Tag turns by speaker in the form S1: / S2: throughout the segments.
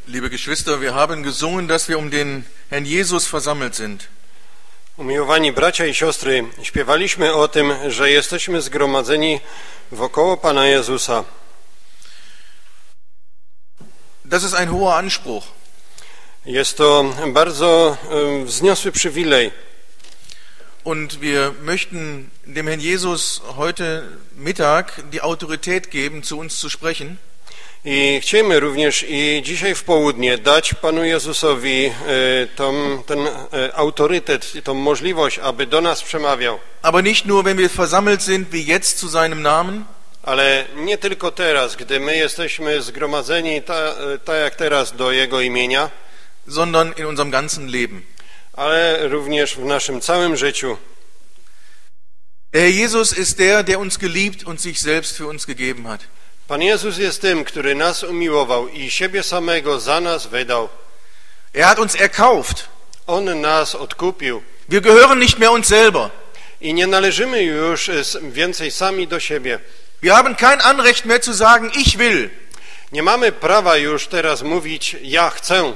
S1: Liebe Geschwister, wir haben gesungen, dass wir um den Herrn Jesus versammelt sind.
S2: Umiłowani bracia i siostry, śpiewaliśmy o tym, że jesteśmy zgromadzeni wokoło Pana Jezusa.
S1: Das ist ein hoher Anspruch.
S2: Jest to bardzo wzniosły przywilej.
S1: Und wir möchten dem Herrn Jesus heute Mittag die Autorität geben, zu uns zu sprechen.
S2: I chcemy również i dzisiaj w południe dać Panu Jezusowi ten autorytet, tą możliwość, aby do nas przemawiał.
S1: Aber nicht nur, wenn wir versammelt sind, wie jetzt zu seinem Namen,
S2: Ale nie tylko teraz, gdy my jesteśmy zgromadzeni tak jak teraz do Jego imienia,
S1: sondern in unserem ganzen Leben.
S2: ale również w naszym całym życiu.
S1: Der Herr Jesus ist der, der uns geliebt und sich selbst für uns gegeben hat.
S2: Pan Jezus jest tym, który nas umiłował i siebie samego za nas wydał.
S1: Er hat uns erkauft.
S2: On nas odkupił.
S1: Wir gehören nicht mehr uns selber.
S2: I nie należymy już więcej sami do siebie.
S1: Wir haben kein Anrecht mehr zu sagen, ich will,
S2: Nie mamy prawa już teraz mówić, ja chcę,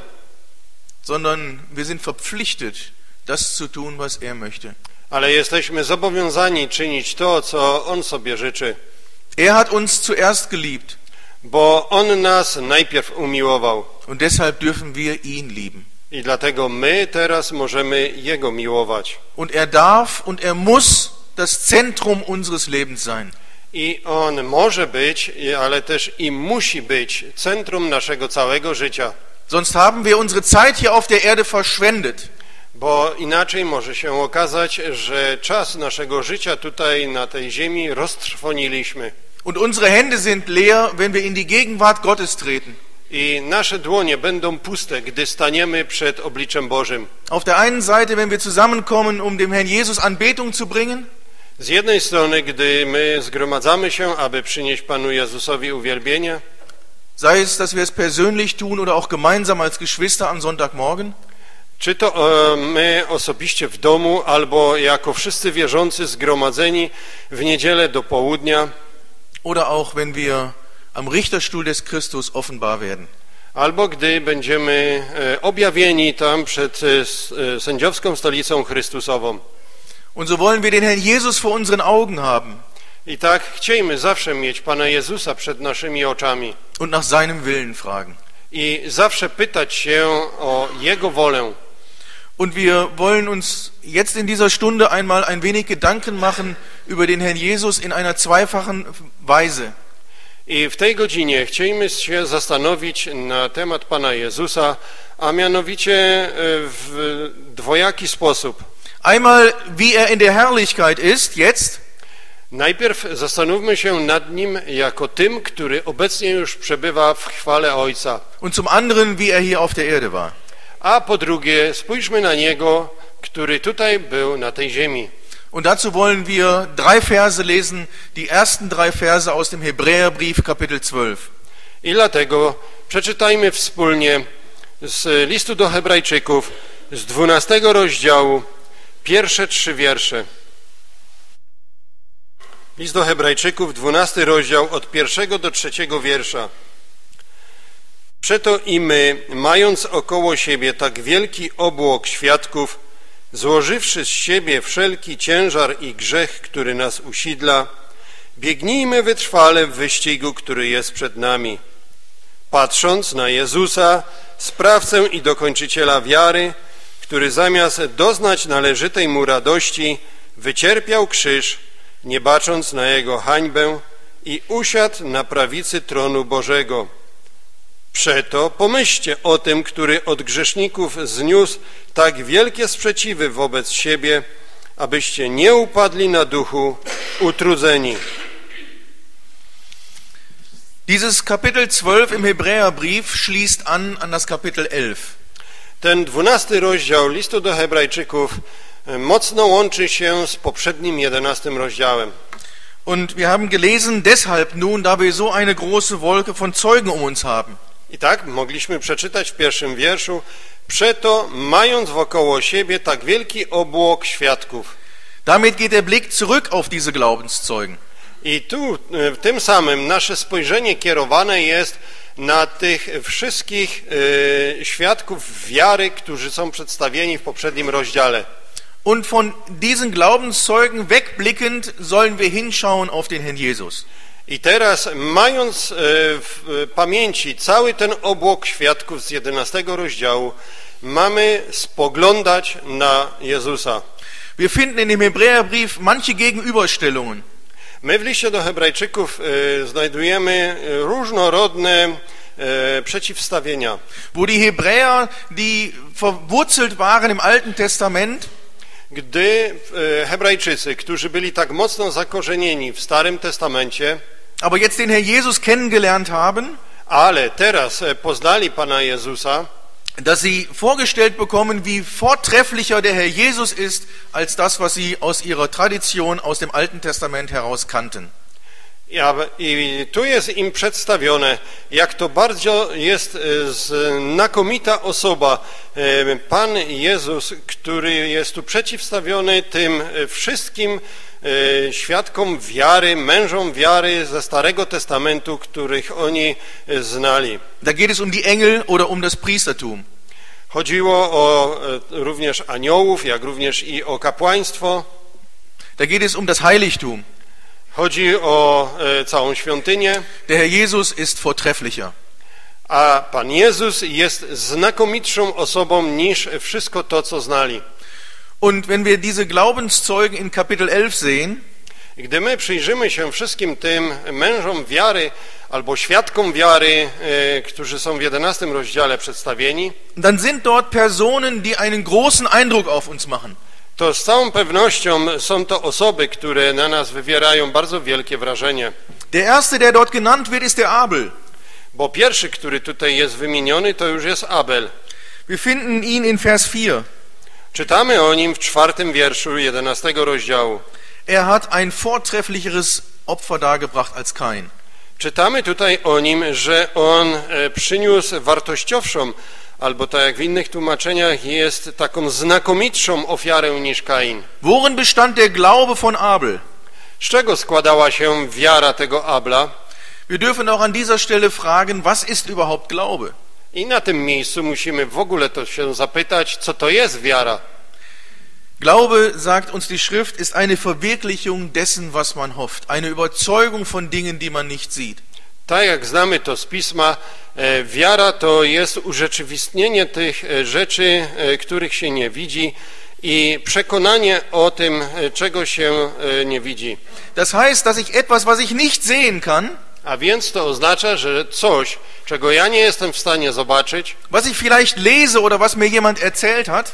S1: sondern wir sind verpflichtet, das zu tun, was er möchte.
S2: ale jesteśmy zobowiązani czynić to, co On sobie życzy.
S1: Er hat uns zuerst geliebt
S2: Bo On nas najpierw umiłował
S1: und deshalb dürfen wir ihn lieben.
S2: i dlatego my teraz możemy Jego miłować.
S1: Und er darf und er muss das Zentrum unseres Lebens sein.
S2: I On może być, ale też i musi być centrum naszego całego życia.
S1: Sonst haben wir unsere Zeit hier auf der Erde verschwendet.
S2: Bo inaczej może się okazać, że czas naszego życia tutaj na tej ziemi roztrwoniliśmy.
S1: Und unsere Hände sind leer, wenn wir in die Gegenwart Gottes treten.
S2: I nasze dłonie będą puste, gdy staniemy przed obliczem Bożym.
S1: Auf der einen Seite, wenn wir zusammenkommen, um dem Herrn Jesus Anbetung zu bringen,
S2: Z jednej strony, gdy my zgromadzamy się, aby przynieść Panu Jezusowi uwielbienie,
S1: sei es, dass wir es persönlich tun oder auch gemeinsam als Geschwister am Sonntagmorgen,
S2: czy to my osobiście w domu, albo jako wszyscy wierzący zgromadzeni w niedzielę do południa,
S1: oder auch wenn wir am Richterstuhl des Christus offenbar werden.
S2: albo gdy będziemy objawieni tam przed sędziowską stolicą Chrystusową.
S1: Und so wollen wir den Herrn Jesus vor unseren Augen haben
S2: I tak chciejmy zawsze mieć Pana Jezusa przed naszymi oczami
S1: und nach seinem Willen fragen.
S2: i zawsze pytać się o Jego wolę.
S1: Und wir wollen uns jetzt in dieser Stunde einmal ein wenig Gedanken machen über den Herrn Jesus in einer zweifachen Weise.
S2: I w tej godzinie chcielibyśmy się zastanowić na temat Pana Jezusa, a mianowicie w dwojaki sposób.
S1: Einmal, wie er in der Herrlichkeit ist, jetzt,
S2: Najpierw zastanówmy się nad Nim jako tym, który obecnie już przebywa w chwale Ojca.
S1: und zum anderen, wie er hier auf der Erde war.
S2: A po drugie, spójrzmy na Niego, który tutaj był na tej ziemi.
S1: Und dazu wollen wir 3 Verse lesen, die ersten 3 Verse aus dem Hebräerbrief, Kapitel 12.
S2: I dlatego przeczytajmy wspólnie z listu do Hebrajczyków z 12 rozdziału pierwsze 3 wiersze. List do Hebrajczyków, 12 rozdział od 1 do 3 wiersza. Przeto i my, mając około siebie tak wielki obłok świadków, złożywszy z siebie wszelki ciężar i grzech, który nas usidla, biegnijmy wytrwale w wyścigu, który jest przed nami. Patrząc na Jezusa, sprawcę i dokończyciela wiary, który zamiast doznać należytej mu radości, wycierpiał krzyż, nie bacząc na Jego hańbę i usiadł na prawicy tronu Bożego. Przeto pomyślcie o tym, który od grzeszników zniósł tak wielkie sprzeciwy wobec siebie, abyście nie upadli na duchu utrudzeni.
S1: Dieses Kapitel 12 im Hebräerbrief schließt an das Kapitel 11.
S2: Ten 12 rozdział listu do Hebrajczyków mocno łączy się z poprzednim 11 rozdziałem.
S1: Und wir haben gelesen, deshalb nun, da wir so eine große Wolke von Zeugen um uns haben.
S2: I tak mogliśmy przeczytać w pierwszym wierszu: przeto, mając wokoło siebie tak wielki obłok świadków.
S1: Damit geht der Blick zurück auf diese Glaubenszeugen.
S2: I tu tym samym nasze spojrzenie kierowane jest na tych wszystkich świadków wiary, którzy są przedstawieni w poprzednim rozdziale.
S1: Und von diesen Glaubenszeugen wegblickend sollen wir hinschauen auf den Herrn Jesus.
S2: I teraz, mając w pamięci cały ten obłok świadków z 11 rozdziału, mamy spoglądać na Jezusa.
S1: Wir finden in dem Hebräerbrief manche Gegenüberstellungen.
S2: My w liście do Hebrajczyków znajdujemy różnorodne przeciwstawienia.
S1: Wo die Hebräer, die verwurzelt waren im Alten Testament,
S2: Gdy Hebrajczycy, którzy byli tak mocno zakorzenieni w Starym Testamencie,
S1: aber jetzt den Herrn Jesus kennengelernt haben,
S2: ale teraz poznali Pana Jezusa,
S1: dass sie vorgestellt bekommen, wie vortrefflicher der Herr Jesus ist, als das, was sie aus ihrer Tradition aus dem Alten Testament heraus kannten.
S2: I tu jest im przedstawione, jak to bardzo jest znakomita osoba, Pan Jezus, który jest tu przeciwstawiony tym wszystkim świadkom wiary, mężom wiary ze Starego Testamentu, których oni znali.
S1: Da geht es um die Engel oder um das Priestertum.
S2: Chodziło o również aniołów, jak również i o kapłaństwo.
S1: Da geht es um das Heiligtum.
S2: Chodzi o całą świątynię.
S1: Der Herr Jesus ist vortrefflicher.
S2: A Pan Jezus jest znakomitszą osobą niż wszystko to, co znali.
S1: Und wenn wir diese Glaubenszeugen in Kapitel 11 sehen,
S2: gdy my przyjrzymy się wszystkim tym mężom wiary albo świadkom wiary, którzy są w 11 rozdziale przedstawieni,
S1: dann sind dort Personen, die einen großen Eindruck auf uns machen.
S2: To z całą pewnością są to osoby, które na nas wywierają bardzo wielkie wrażenie.
S1: Der erste, der dort genannt wird, ist der Abel.
S2: Bo pierwszy, który tutaj jest wymieniony, to już jest Abel.
S1: Wir finden ihn in Vers 4.
S2: Czytamy o nim w 4 wierszu 11 rozdziału.
S1: Er hat ein vortrefflicheres Opfer dargebracht als Kain.
S2: Czytamy tutaj o nim, że on przyniósł wartościowszą, albo tak jak w innych tłumaczeniach jest taką znakomitszą ofiarę niż Kain.
S1: Worin bestand der Glaube von Abel?
S2: Z czego składała się wiara tego Abla?
S1: Wir dürfen auch an dieser Stelle fragen, was ist überhaupt Glaube?
S2: I na tym miejscu musimy w ogóle to się zapytać, co to jest wiara.
S1: Glaube, sagt uns die Schrift, ist eine Verwirklichung dessen, was man hofft. Eine Überzeugung von Dingen, die man nicht sieht.
S2: Tak jak znamy to z Pisma, wiara to jest urzeczywistnienie tych rzeczy, których się nie widzi i przekonanie o tym, czego się nie widzi.
S1: Das heißt, dass ich etwas, was ich nicht sehen kann,
S2: a więc to oznacza, że coś, czego ja nie jestem w stanie zobaczyć,
S1: was ich vielleicht lese oder was mir jemand erzählt hat,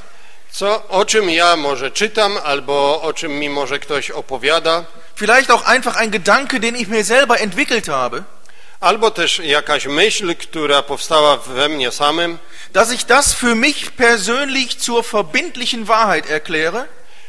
S2: o czym ja może czytam, albo o czym mi może ktoś opowiada,
S1: vielleicht auch einfach ein Gedanke, den ich mir selber entwickelt habe,
S2: albo też jakaś myśl, która powstała we mnie samym,
S1: dass ich das für mich persönlich zur verbindlichen Wahrheit erkläre,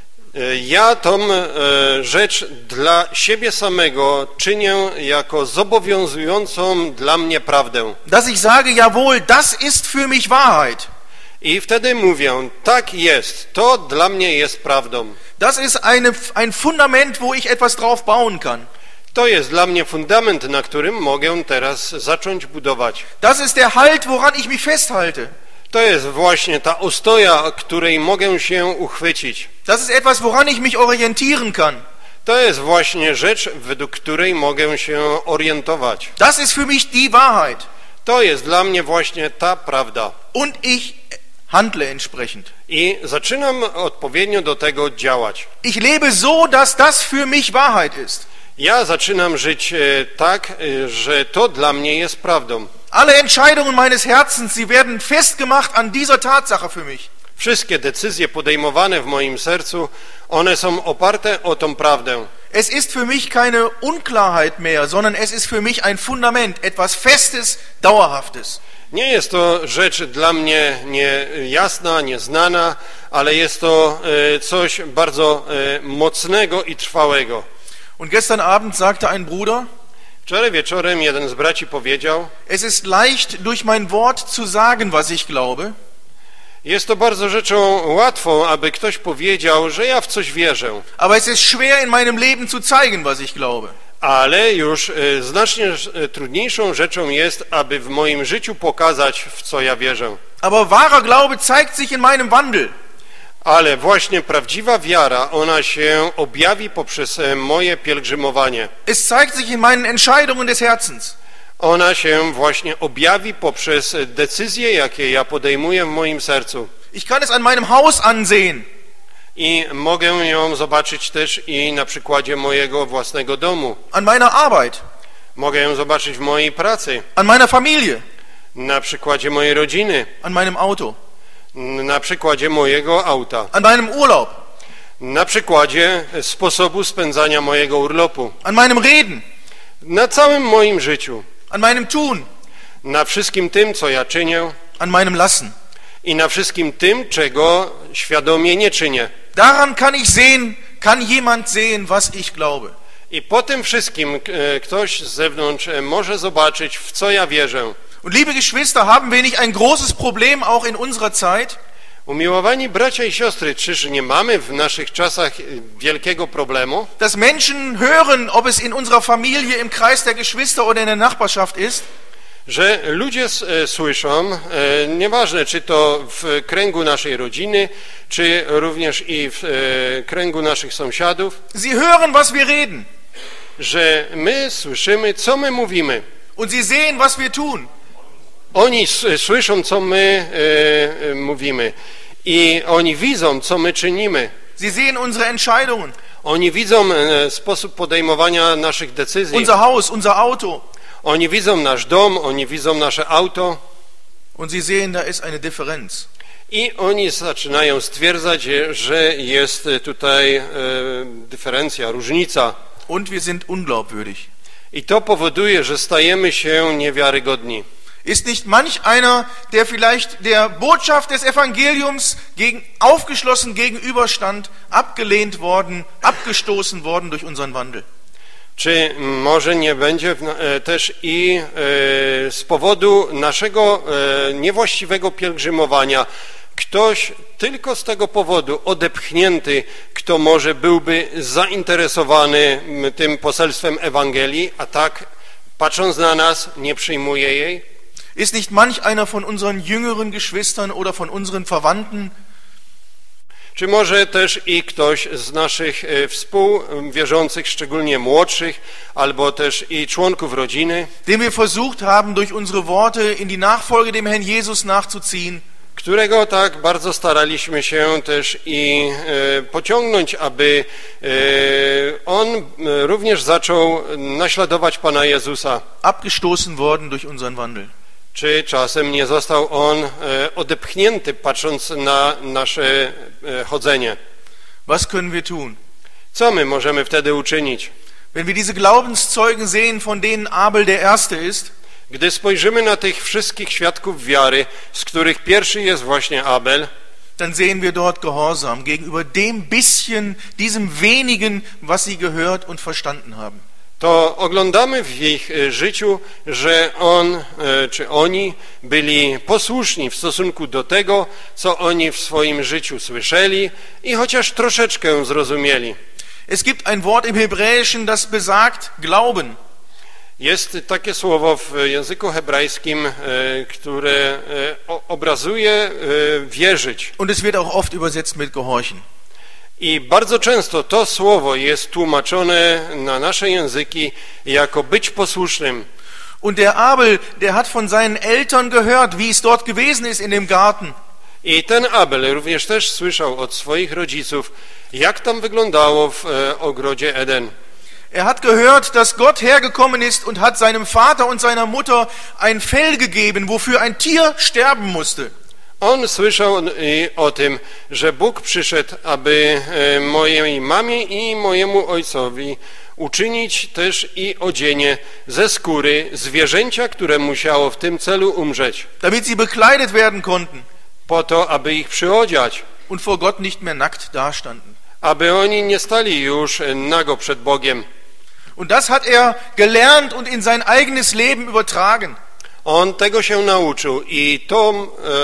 S2: ja tą rzecz dla siebie samego czynię jako zobowiązującą dla mnie prawdę.
S1: Dass ich sage, jawohl, das ist für mich Wahrheit.
S2: I wtedy mówię, tak jest, to dla mnie jest prawdą.
S1: Das ist ein Fundament, wo ich etwas drauf bauen kann.
S2: To jest dla mnie fundament, na którym mogę teraz zacząć budować.
S1: Das ist der Halt, woran ich mich festhalte.
S2: To jest właśnie ta ostoja, której mogę się uchwycić.
S1: Das ist etwas, woran ich mich orientieren kann.
S2: To jest właśnie rzecz, według której mogę się orientować.
S1: Das ist für mich die Wahrheit.
S2: To jest dla mnie właśnie ta prawda.
S1: Und ich handle entsprechend.
S2: I zaczynam odpowiednio do tego działać.
S1: Ich lebe so, dass das für mich Wahrheit ist.
S2: Ja zaczynam żyć tak, że to dla mnie jest prawdą.
S1: Alle Entscheidungen meines Herzens, sie werden festgemacht an dieser Tatsache für mich.
S2: Wszystkie decyzje podejmowane w moim sercu, one są oparte o tą prawdę.
S1: Es ist für mich keine Unklarheit mehr, sondern es ist für mich ein Fundament, etwas Festes, Dauerhaftes.
S2: Nie jest to rzecz dla mnie niejasna, nieznana, ale jest to coś bardzo mocnego i trwałego.
S1: Und gestern Abend sagte ein Bruder,
S2: wczoraj wieczorem jeden z braci powiedział,
S1: es ist leicht durch mein Wort zu sagen, was ich glaube.
S2: Jest to bardzo rzeczą łatwą, aby ktoś powiedział, że ja w coś wierzę.
S1: Aber es ist schwer in meinem Leben zu zeigen, was ich glaube.
S2: Ale już znacznie trudniejszą rzeczą jest, aby w moim życiu pokazać, w co ja wierzę.
S1: Aber wahrer Glaube zeigt sich in meinem Wandel.
S2: Ale właśnie prawdziwa wiara, ona się objawi poprzez moje pielgrzymowanie.
S1: Es zeigt sich in meinen Entscheidungen des Herzens.
S2: Ona się właśnie objawi poprzez decyzje, jakie ja podejmuję w moim sercu.
S1: Ich kann es an meinem Haus ansehen.
S2: I mogę ją zobaczyć też i na przykładzie mojego własnego domu.
S1: An meiner Arbeit.
S2: Mogę ją zobaczyć w mojej pracy.
S1: An meiner Familie.
S2: Na przykładzie mojej rodziny.
S1: An meinem Auto.
S2: Na przykładzie mojego auta.
S1: An meinem Urlaub.
S2: Na przykładzie sposobu spędzania mojego urlopu.
S1: An meinem Reden.
S2: Na całym moim życiu.
S1: An meinem Tun.
S2: Na wszystkim tym, co ja czynię.
S1: An meinem Lassen.
S2: I na wszystkim tym, czego świadomie nie czynię.
S1: Daran kann jemand sehen, was ich glaube.
S2: I po tym wszystkim ktoś z zewnątrz może zobaczyć, w co ja wierzę.
S1: Und liebe Geschwister, haben wir nicht ein großes Problem auch in unserer Zeit?
S2: Umiłowani bracia i siostry, czyż nie mamy w naszych czasach wielkiego problemu?
S1: Dass Menschen hören, ob es in unserer Familie, im Kreis der Geschwister oder in der Nachbarschaft ist?
S2: Że ludzie słyszą, nieważne czy to w kręgu naszej rodziny, czy również i w kręgu naszych sąsiadów,
S1: Sie hören, was wir reden.
S2: Że my słyszymy, co my mówimy.
S1: Und sie sehen, was wir tun.
S2: Oni słyszą, co my mówimy i oni widzą, co my czynimy.
S1: Sie sehen unsere Entscheidungen.
S2: Oni widzą sposób podejmowania naszych decyzji.
S1: Unser Haus, unser Auto.
S2: Oni widzą nasz dom, oni widzą nasze auto.
S1: Und sie sehen, da ist eine Differenz.
S2: I oni zaczynają stwierdzać, że jest tutaj dyferencja, różnica.
S1: Und wir sind unglaubwürdig.
S2: I to powoduje, że stajemy się niewiarygodni.
S1: Ist nicht manch einer, der vielleicht der Botschaft des Evangeliums aufgeschlossen gegenüberstand, abgelehnt worden, abgestoßen worden durch unseren Wandel?
S2: Czy może nie będzie też i z powodu naszego niewłaściwego pielgrzymowania ktoś tylko z tego powodu odepchnięty, kto może byłby zainteresowany tym poselstwem Ewangelii, a tak patrząc na nas nie przyjmuje jej?
S1: Ist nicht manch einer von unseren jüngeren Geschwistern oder von unseren Verwandten?
S2: Czy może też i ktoś z naszych współwierzących, szczególnie młodszych, albo też i członków rodziny,
S1: den wir versucht haben, durch unsere Worte in die Nachfolge dem Herrn Jesus nachzuziehen,
S2: którego tak bardzo staraliśmy się też i pociągnąć, aby on również zaczął naśladować Pana Jezusa.
S1: abgestoßen worden durch unseren Wandel?
S2: Czy czasem nie został on odepchnięty, patrząc na nasze chodzenie?
S1: Was können wir tun?
S2: Co my możemy wtedy uczynić?
S1: Wenn wir diese Glaubenszeugen sehen, von denen Abel der Erste ist,
S2: Gdy spojrzymy na tych wszystkich świadków wiary, z których pierwszy jest właśnie Abel,
S1: dann sehen wir dort Gehorsam gegenüber dem bisschen, diesem wenigen, was sie gehört und verstanden haben.
S2: to oglądamy w ich życiu, że on czy oni byli posłuszni w stosunku do tego, co oni w swoim życiu słyszeli i chociaż troszeczkę zrozumieli.
S1: Es gibt ein Wort im Hebräischen, das besagt Glauben.
S2: Jest takie słowo w języku hebrajskim, które obrazuje wierzyć.
S1: Und es wird auch oft übersetzt mit gehorchen.
S2: I bardzo często to słowo jest tłumaczone na nasze języki jako być posłusznym.
S1: Und der Abel, der hat von seinen Eltern gehört, wie es dort gewesen ist in dem Garten.
S2: I ten Abel również też słyszał od swoich rodziców, jak tam wyglądało w ogrodzie Eden.
S1: Er hat gehört, dass Gott hergekommen ist und hat seinem Vater und seiner Mutter ein Fell gegeben, wofür ein Tier sterben musste.
S2: On słyszał o tym, że Bóg przyszedł, aby mojej mamie i mojemu ojcowi uczynić też i odzienie ze skóry zwierzęcia, które musiało w tym celu umrzeć.
S1: Damit sie bekleidet werden konnten.
S2: Po to, aby ich przyodziać.
S1: Und vor Gott nicht mehr nackt dastanden.
S2: Aby oni nie stali już nago przed Bogiem.
S1: Und das hat er gelernt und in sein eigenes Leben übertragen.
S2: On tego się nauczył i tą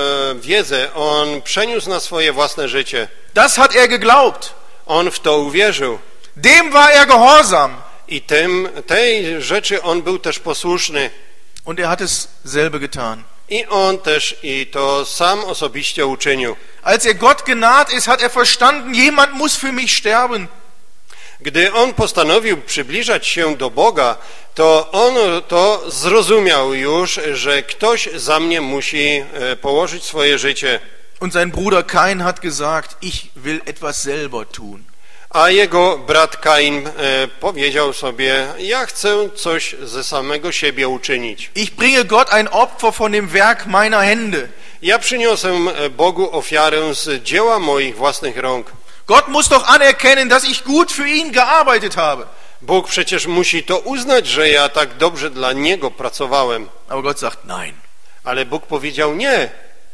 S2: wiedzę on przeniósł na swoje własne życie.
S1: Das hat er geglaubt.
S2: On w to uwierzył.
S1: Dem war er gehorsam.
S2: I tej rzeczy on był też posłuszny.
S1: Und er hat es selber getan.
S2: I on też i to sam osobiście uczynił.
S1: Als er Gott genaht ist, hat er verstanden, jemand muss für mich sterben.
S2: Gdy on postanowił przybliżać się do Boga, to on to zrozumiał już, że ktoś za mnie musi położyć swoje życie.
S1: Und sein Bruder Kain hat gesagt, ich will etwas selber tun.
S2: A jego brat Kain powiedział sobie, ja chcę coś ze samego siebie uczynić.
S1: Ich bringe Gott ein Opfer von dem Werk meiner Hände.
S2: Ja przyniosę Bogu ofiarę z dzieła moich własnych rąk.
S1: Gott muss doch anerkennen, dass ich gut für ihn gearbeitet habe.
S2: Bóg przecież musi to uznać, że ja tak dobrze dla Niego pracowałem.
S1: Aber Gott sagt nein.
S2: Ale Bóg powiedział nie.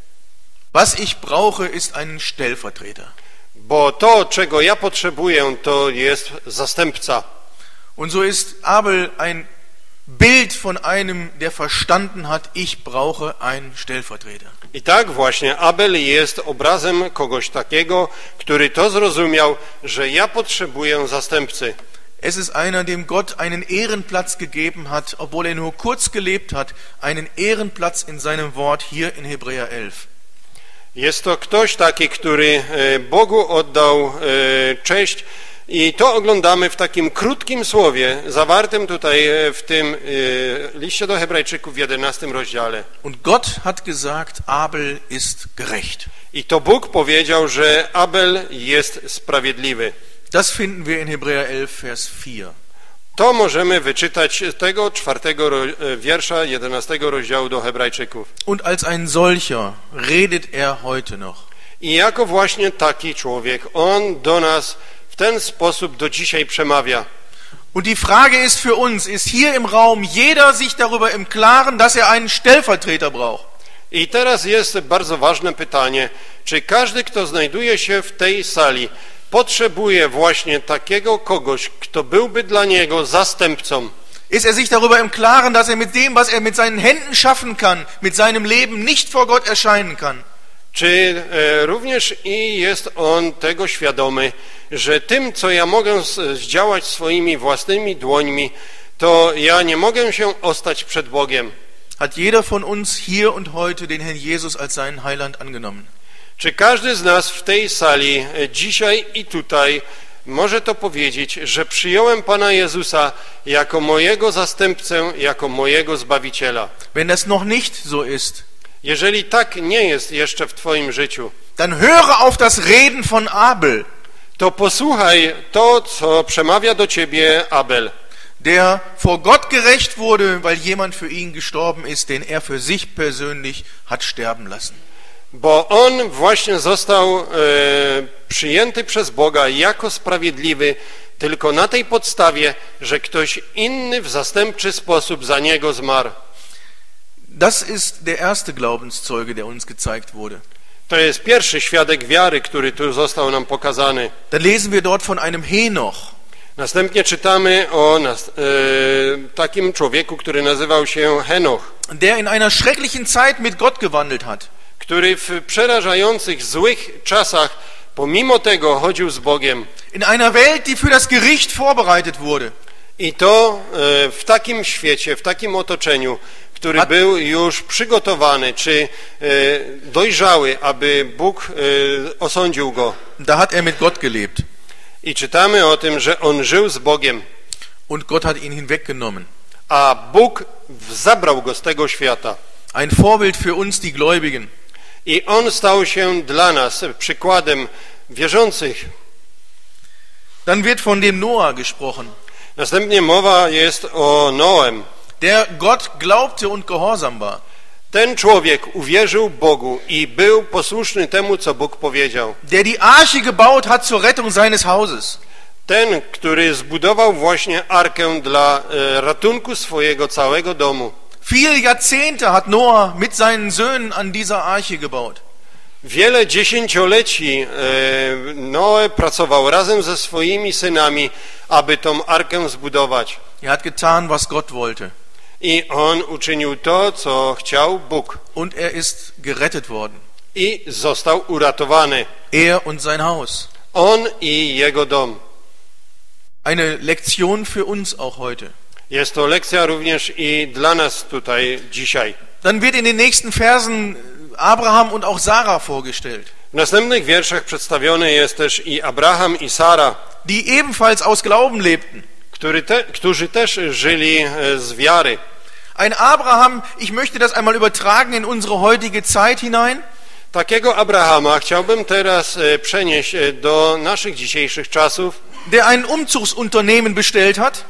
S1: Was ich brauche, ist ein Stellvertreter.
S2: Bo to, czego ja potrzebuję, to jest zastępca.
S1: Und so ist Abel ein Bild von einem, der verstanden hat, ich brauche einen Stellvertreter.
S2: I tak właśnie Abel jest obrazem kogoś takiego, który to zrozumiał, że ja potrzebuję zastępcy.
S1: Es ist einer, dem Gott einen Ehrenplatz gegeben hat, obwohl er nur kurz gelebt hat, einen Ehrenplatz in seinem Wort hier in Hebräer 11.
S2: Jest to ktoś taki, który Bogu oddał cześć i to oglądamy w takim krótkim słowie zawartym tutaj w tym liście do Hebrajczyków w 11 rozdziale.
S1: Und Gott hat gesagt, Abel ist gerecht.
S2: I to Bóg powiedział, że Abel jest sprawiedliwy.
S1: Das finden wir in Hebräer 11, Vers 4.
S2: To możemy wyczytać z tego 4 wiersza 11 rozdziału do Hebrajczyków.
S1: Und als ein solcher redet er heute noch.
S2: I jako właśnie taki człowiek, on do nas w ten sposób do dzisiaj przemawia.
S1: Und die Frage ist für uns, ist hier im Raum jeder sich darüber im Klaren, dass er einen Stellvertreter braucht?
S2: I teraz jest bardzo ważne pytanie, czy każdy, kto znajduje się w tej sali, potrzebuje właśnie takiego kogoś, kto byłby dla niego zastępcą.
S1: Ist er sich darüber im Klaren, dass er mit dem, was er mit seinen Händen schaffen kann, mit seinem Leben nicht vor Gott erscheinen kann?
S2: Czy również i jest on tego świadomy, że tym, co ja mogę zdziałać swoimi własnymi dłońmi, to ja nie mogę się ostać przed Bogiem.
S1: Hat jeder von uns hier und heute den Herrn Jesus als seinen Heiland angenommen?
S2: Czy każdy z nas w tej sali dzisiaj i tutaj może to powiedzieć, że przyjąłem Pana Jezusa jako mojego zastępcę, jako mojego Zbawiciela?
S1: Wenn das noch nicht so ist,
S2: Jeżeli tak nie jest jeszcze w twoim życiu,
S1: dann höre auf das Reden von Abel,
S2: to posłuchaj to, co przemawia do ciebie Abel,
S1: der vor Gott gerecht wurde, weil jemand für ihn gestorben ist, den er für sich persönlich hat sterben lassen.
S2: bo on właśnie został przyjęty przez Boga jako sprawiedliwy tylko na tej podstawie, że ktoś inny w zastępczy sposób za niego zmarł.
S1: Das ist der erste Glaubenszeuge, der uns gezeigt wurde.
S2: To jest pierwszy świadek wiary, który tu został nam pokazany.
S1: Dann lesen wir dort von einem Henoch.
S2: Następnie czytamy o takim człowieku, który nazywał się Henoch,
S1: Der in einer schrecklichen Zeit mit Gott gewandelt hat.
S2: który w przerażających, złych czasach pomimo tego chodził z Bogiem.
S1: In einer Welt, die für das Gericht vorbereitet wurde.
S2: I to w takim świecie, w takim otoczeniu, który był już przygotowany, czy dojrzały, aby Bóg osądził go.
S1: Da hat er mit Gott gelebt.
S2: I czytamy o tym, że on żył z Bogiem,
S1: Und Gott hat ihn hinweggenommen.
S2: a Bóg zabrał go z tego świata.
S1: Ein Vorbild für uns, die Gläubigen.
S2: I on stał się dla nas przykładem wierzących.
S1: Dann wird von dem Noah gesprochen,
S2: Następnie mowa jest o Noem.
S1: der Gott glaubte und gehorsam war.
S2: Ten człowiek uwierzył Bogu i był posłuszny temu, co Bóg powiedział.
S1: Der die Arche gebaut hat zur Rettung seines Hauses.
S2: Ten, który zbudował właśnie arkę dla ratunku swojego całego domu.
S1: Viele Jahrzehnte hat Noah mit seinen Söhnen an dieser Arche gebaut.
S2: Wiele dziesięcioleci Noe pracował razem ze swoimi synami, aby tą arkę zbudować.
S1: Er hat getan, was Gott wollte.
S2: I on uczynił to, co chciał Bóg.
S1: Und er ist gerettet worden.
S2: I został uratowany.
S1: Er und sein Haus.
S2: On i jego dom.
S1: Eine Lektion für uns auch heute.
S2: Jest to lekcja również i dla nas tutaj dzisiaj.
S1: Dann wird in den nächsten Versen Abraham und auch Sarah vorgestellt,
S2: W następnych wierszach przedstawiony jest też i Abraham i Sara,
S1: die ebenfalls aus Glauben lebten.
S2: którzy też żyli z wiary.
S1: Ein Abraham, ich möchte das einmal übertragen in unsere heutige Zeit hinein.
S2: Takiego Abrahama chciałbym teraz przenieść do naszych dzisiejszych czasów,
S1: Der ein Umzugsunternehmen bestellt hat,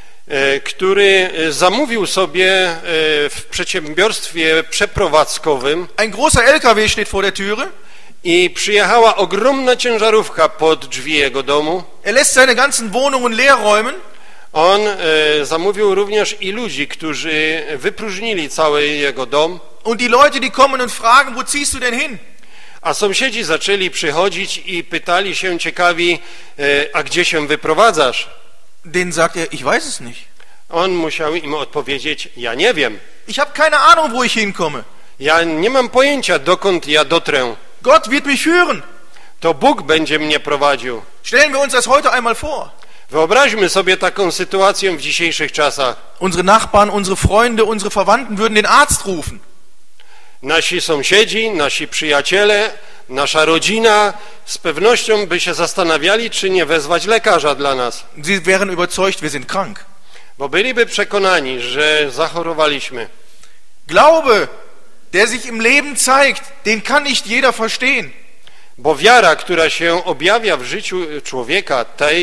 S2: który zamówił sobie w przedsiębiorstwie przeprowadzkowym
S1: ein großer LKW steht vor der Türe,
S2: i przyjechała ogromna ciężarówka pod drzwi jego domu.
S1: er lässt seine ganzen Wohnungen leer räumen
S2: On zamówił również i ludzi, którzy wypróżnili cały jego dom,
S1: und die Leute, die kommen und fragen, wo ziehst du denn hin?
S2: a sąsiedzi zaczęli przychodzić i pytali się ciekawi, a gdzie się wyprowadzasz?
S1: Denen sagt er, ich weiß es nicht.
S2: On musiał im odpowiedzieć, ja nie wiem,
S1: Ich habe keine Ahnung, wo ich hinkomme.
S2: ja nie mam pojęcia, dokąd ja dotrę.
S1: Gott wird mich führen.
S2: To Bóg będzie mnie prowadził.
S1: Stellen wir uns das heute einmal vor.
S2: Wyobraźmy sobie taką sytuację w dzisiejszych czasach.
S1: Unsere Nachbarn, unsere Freunde, unsere Verwandten würden den Arzt rufen.
S2: Nasi sąsiedzi, nasi przyjaciele, nasza rodzina z pewnością by się zastanawiali, czy nie wezwać lekarza dla nas.
S1: Sie wären überzeugt, wir sind krank.
S2: Bo byliby przekonani, że zachorowaliśmy.
S1: Glaube, der sich im Leben zeigt, den kann nicht jeder verstehen.
S2: Bo wiara, która się objawia w życiu człowieka,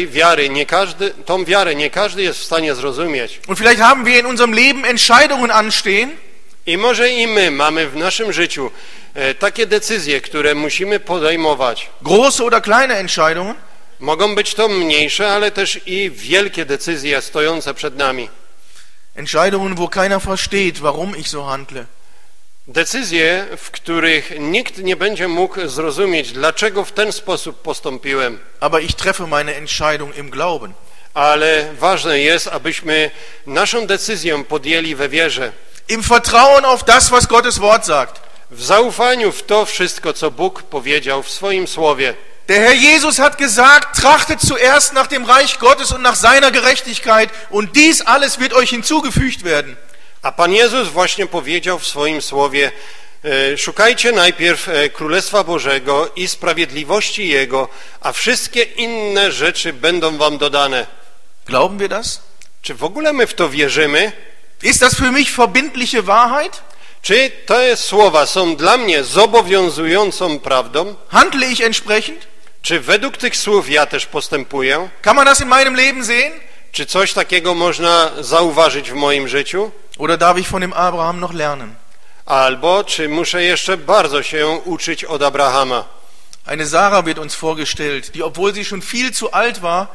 S2: tą wiarę nie każdy jest w stanie zrozumieć.
S1: Und vielleicht haben wir in unserem Leben Entscheidungen anstehen,
S2: I może i my mamy w naszym życiu takie decyzje, które musimy podejmować.
S1: große oder kleine Entscheidungen,
S2: Mogą być to mniejsze, ale też i wielkie decyzje stojące przed nami.
S1: Entscheidungen, wo keiner versteht, warum ich so handle.
S2: Decyzje, w których nikt nie będzie mógł zrozumieć, dlaczego w ten sposób postąpiłem.
S1: Aber ich treffe meine Entscheidung im Glauben.
S2: Ale ważne jest, abyśmy naszą decyzję podjęli we wierze.
S1: Im Vertrauen auf das, was Gottes Wort sagt.
S2: W zaufaniu w to wszystko, co Bóg powiedział w swoim Słowie.
S1: Der Herr Jesus hat gesagt, trachtet zuerst nach dem Reich Gottes und nach seiner Gerechtigkeit und dies alles wird euch hinzugefügt werden.
S2: A Pan Jezus właśnie powiedział w swoim Słowie, szukajcie najpierw Królestwa Bożego i sprawiedliwości Jego, a wszystkie inne rzeczy będą wam dodane.
S1: Glauben wir das?
S2: Czy w ogóle my w to wierzymy?
S1: Ist das für mich verbindliche Wahrheit?
S2: Czy te słowa są dla mnie zobowiązującą prawdą?
S1: Handle ich entsprechend?
S2: Czy według tych słów ja też postępuję?
S1: Kann man das in meinem Leben sehen?
S2: Czy coś takiego można zauważyć w moim życiu?
S1: Oder darf ich von dem Abraham noch lernen?
S2: Albo czy muszę jeszcze bardzo się uczyć od Abrahama?
S1: Eine Sarah wird uns vorgestellt, die, obwohl sie schon viel zu alt war,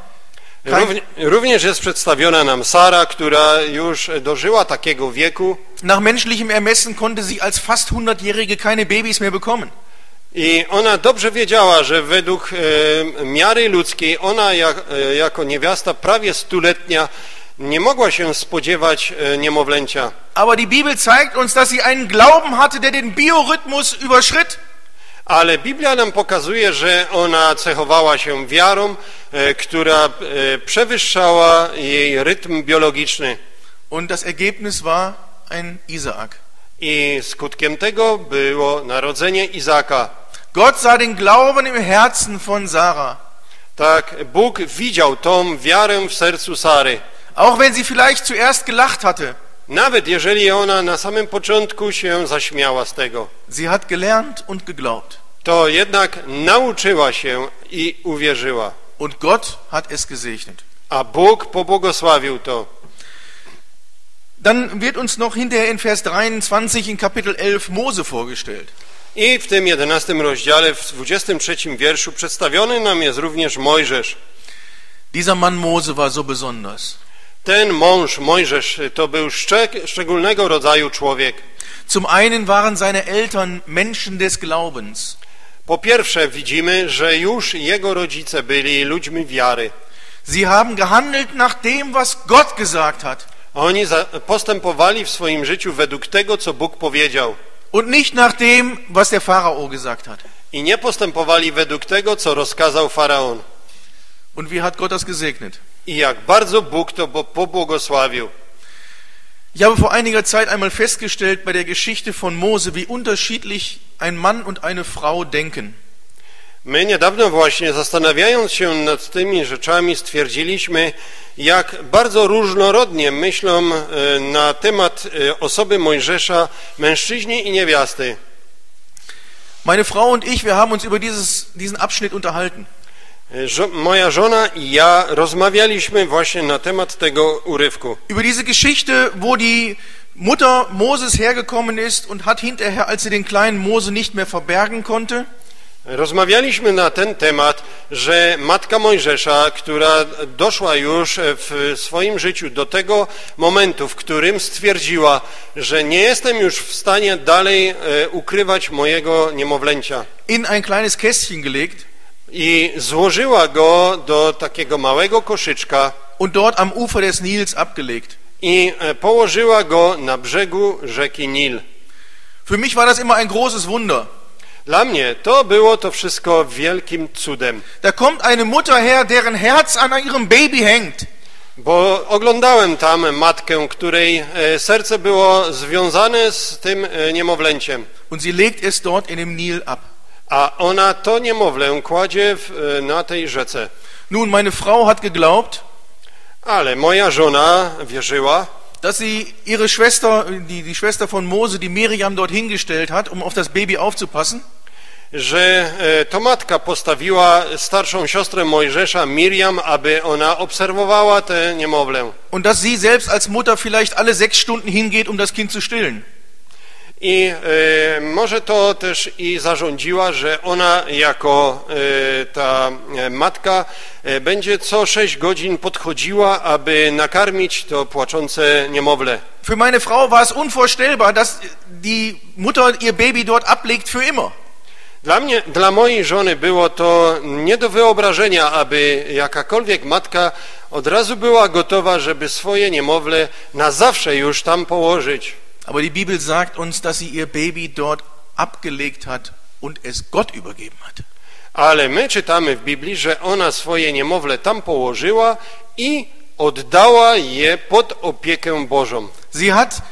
S2: Również jest przedstawiona nam Sara, która już dożyła takiego wieku
S1: nach menschlichem Ermessen konnte sie als fast 100-Jährige keine Babys mehr bekommen.
S2: i ona dobrze wiedziała, że według miary ludzkiej ona jako niewiasta prawie 100-letnia nie mogła się spodziewać niemowlęcia.
S1: Aber die Bibel zeigt uns, dass sie einen Glauben hatte, der den Biorhythmus überschritt.
S2: Ale Biblia nam pokazuje, że ona cechowała się wiarą, która przewyższała jej rytm biologiczny.
S1: Und das Ergebnis war ein Isaak.
S2: I skutkiem tego było narodzenie Izaka.
S1: Gott sah den Glauben im Herzen von Sarah.
S2: Tak, Bóg widział tą wiarę w sercu Sary.
S1: Auch wenn sie vielleicht zuerst gelacht hatte.
S2: Nawet jeżeli ona na samym początku się zaśmiała z tego.
S1: Sie hat gelernt und geglaubt.
S2: To jednak nauczyła się i uwierzyła.
S1: Und Gott hat es gesegnet.
S2: A Bóg pobłogosławił to.
S1: Dann wird uns noch hinterher in Vers 23 in Kapitel 11 Mose vorgestellt.
S2: I w tym 11 rozdziale, w 23 wierszu przedstawiony nam jest również Mojżesz.
S1: Dieser Mann Mose war so besonders.
S2: Ten mąż Mojżesz to był szczególnego rodzaju człowiek.
S1: Zum einen waren seine Eltern Menschen des Glaubens.
S2: Po pierwsze widzimy, że już jego rodzice byli ludźmi wiary.
S1: Sie haben gehandelt nach dem, was Gott gesagt hat.
S2: Oni postępowali w swoim życiu według tego, co Bóg powiedział.
S1: Und nicht nach dem, was der Pharao gesagt hat.
S2: I nie postępowali według tego, co rozkazał Faraon.
S1: Und wie hat Gott das gesegnet?
S2: i jak bardzo Bóg to pobłogosławił.
S1: Ich habe vor einiger Zeit einmal festgestellt bei der Geschichte von Mose, wie unterschiedlich ein Mann und eine Frau denken.
S2: My niedawno właśnie zastanawiając się nad tymi rzeczami stwierdziliśmy, jak bardzo różnorodnie myślą na temat osoby Mojżesza mężczyźni i niewiasty.
S1: Meine Frau und ich, wir haben uns über diesen Abschnitt unterhalten.
S2: Moja żona i ja rozmawialiśmy właśnie na temat tego urywku.
S1: Über diese Geschichte, wo die Mutter Moses hergekommen ist und hat hinterher, als sie den kleinen Mose nicht mehr verbergen konnte,
S2: rozmawialiśmy na ten temat, że matka Mojżesza, która doszła już w swoim życiu do tego momentu, w którym stwierdziła, że nie jestem już w stanie dalej ukrywać mojego niemowlęcia,
S1: in ein kleines Kästchen gelegt
S2: i złożyła go do takiego małego koszyczka
S1: und dort am Ufer des Nils abgelegt.
S2: i położyła go na brzegu rzeki Nil.
S1: Für mich war das immer ein großes Wunder.
S2: Dla mnie to było to wszystko wielkim cudem.
S1: Da kommt eine Mutter her, deren Herz an ihrem Baby hängt.
S2: Bo oglądałem tam matkę, której serce było związane z tym niemowlęciem.
S1: Und sie legt es dort in dem Nil ab.
S2: A ona to niemowlę kładzie na tej rzece.
S1: Nun, meine Frau hat geglaubt,
S2: Ale moja żona wierzyła,
S1: dass sie ihre Schwester, die Schwester von Mose, die Miriam, dort hingestellt hat, um auf das Baby aufzupassen.
S2: że to matka postawiła starszą siostrę Mojżesza, Miriam, aby ona obserwowała tę niemowlę.
S1: Und dass sie selbst als Mutter vielleicht alle 6 Stunden hingeht, um das Kind zu stillen.
S2: I może to też i zarządziła, że ona jako ta matka będzie co 6 godzin podchodziła, aby nakarmić to płaczące niemowlę.
S1: Für meine Frau war es unvorstellbar, dass die Mutter ihr Baby dort ablegt für immer.
S2: Dla mojej żony było to nie do wyobrażenia, aby jakakolwiek matka od razu była gotowa, żeby swoje niemowlę na zawsze już tam położyć.
S1: Aber die Bibel sagt uns, dass sie ihr Baby dort abgelegt hat und es Gott übergeben hat.
S2: Ale my czytamy w Biblii, że ona swoje niemowlę tam położyła i oddała je pod opiekę Bożą.
S1: Sie hat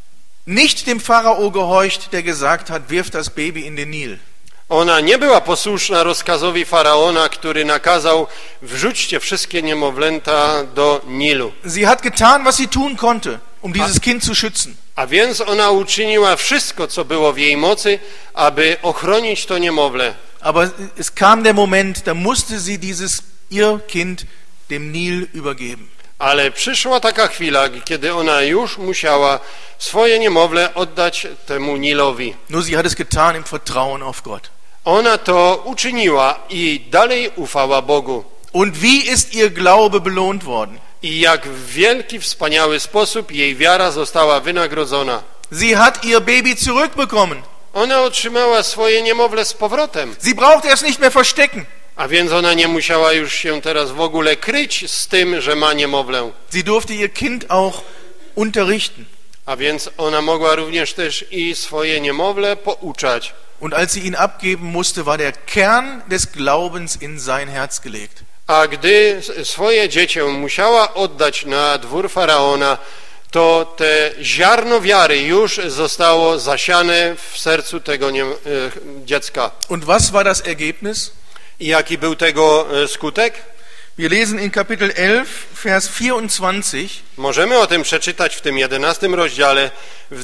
S1: nicht dem Pharao gehorcht, der gesagt hat, wirf das Baby in den Nil.
S2: Ona nie była posłuszna rozkazowi Faraona, który nakazał wrzućcie wszystkie niemowlęta do Nilu.
S1: Sie hat getan, was sie tun konnte, um dieses Kind zu schützen.
S2: A więc ona uczyniła wszystko, co było w jej mocy, aby ochronić to niemowlę.
S1: Aber es kam der Moment, da musste sie ihr Kind dem Nil übergeben.
S2: Ale przyszła taka chwila, kiedy ona już musiała swoje niemowlę oddać temu Nilowi.
S1: Nur sie hat es getan im Vertrauen auf Gott.
S2: Ona to uczyniła i dalej ufała Bogu.
S1: Und wie ist ihr Glaube belohnt worden?
S2: I jak w wielki, wspaniały sposób jej wiara została wynagrodzona.
S1: Sie hat ihr Baby zurückbekommen.
S2: Ona otrzymała swoje niemowlę z powrotem.
S1: Sie brauchte es nicht mehr verstecken.
S2: A więc ona nie musiała już się teraz w ogóle kryć z tym, że ma niemowlę.
S1: Sie durfte ihr Kind auch unterrichten.
S2: A więc ona mogła również też i swoje niemowlę pouczać.
S1: Und als sie ihn abgeben musste, war der Kern des Glaubens in sein Herz gelegt.
S2: A gdy swoje dziecię musiała oddać na dwór Faraona, to te ziarno wiary już zostało zasiane w sercu tego dziecka.
S1: Und was war das Ergebnis?
S2: I jaki był tego skutek?
S1: Wir lesen in Kapitel 11, Vers 24.
S2: Możemy o tym przeczytać w tym 11 rozdziale, w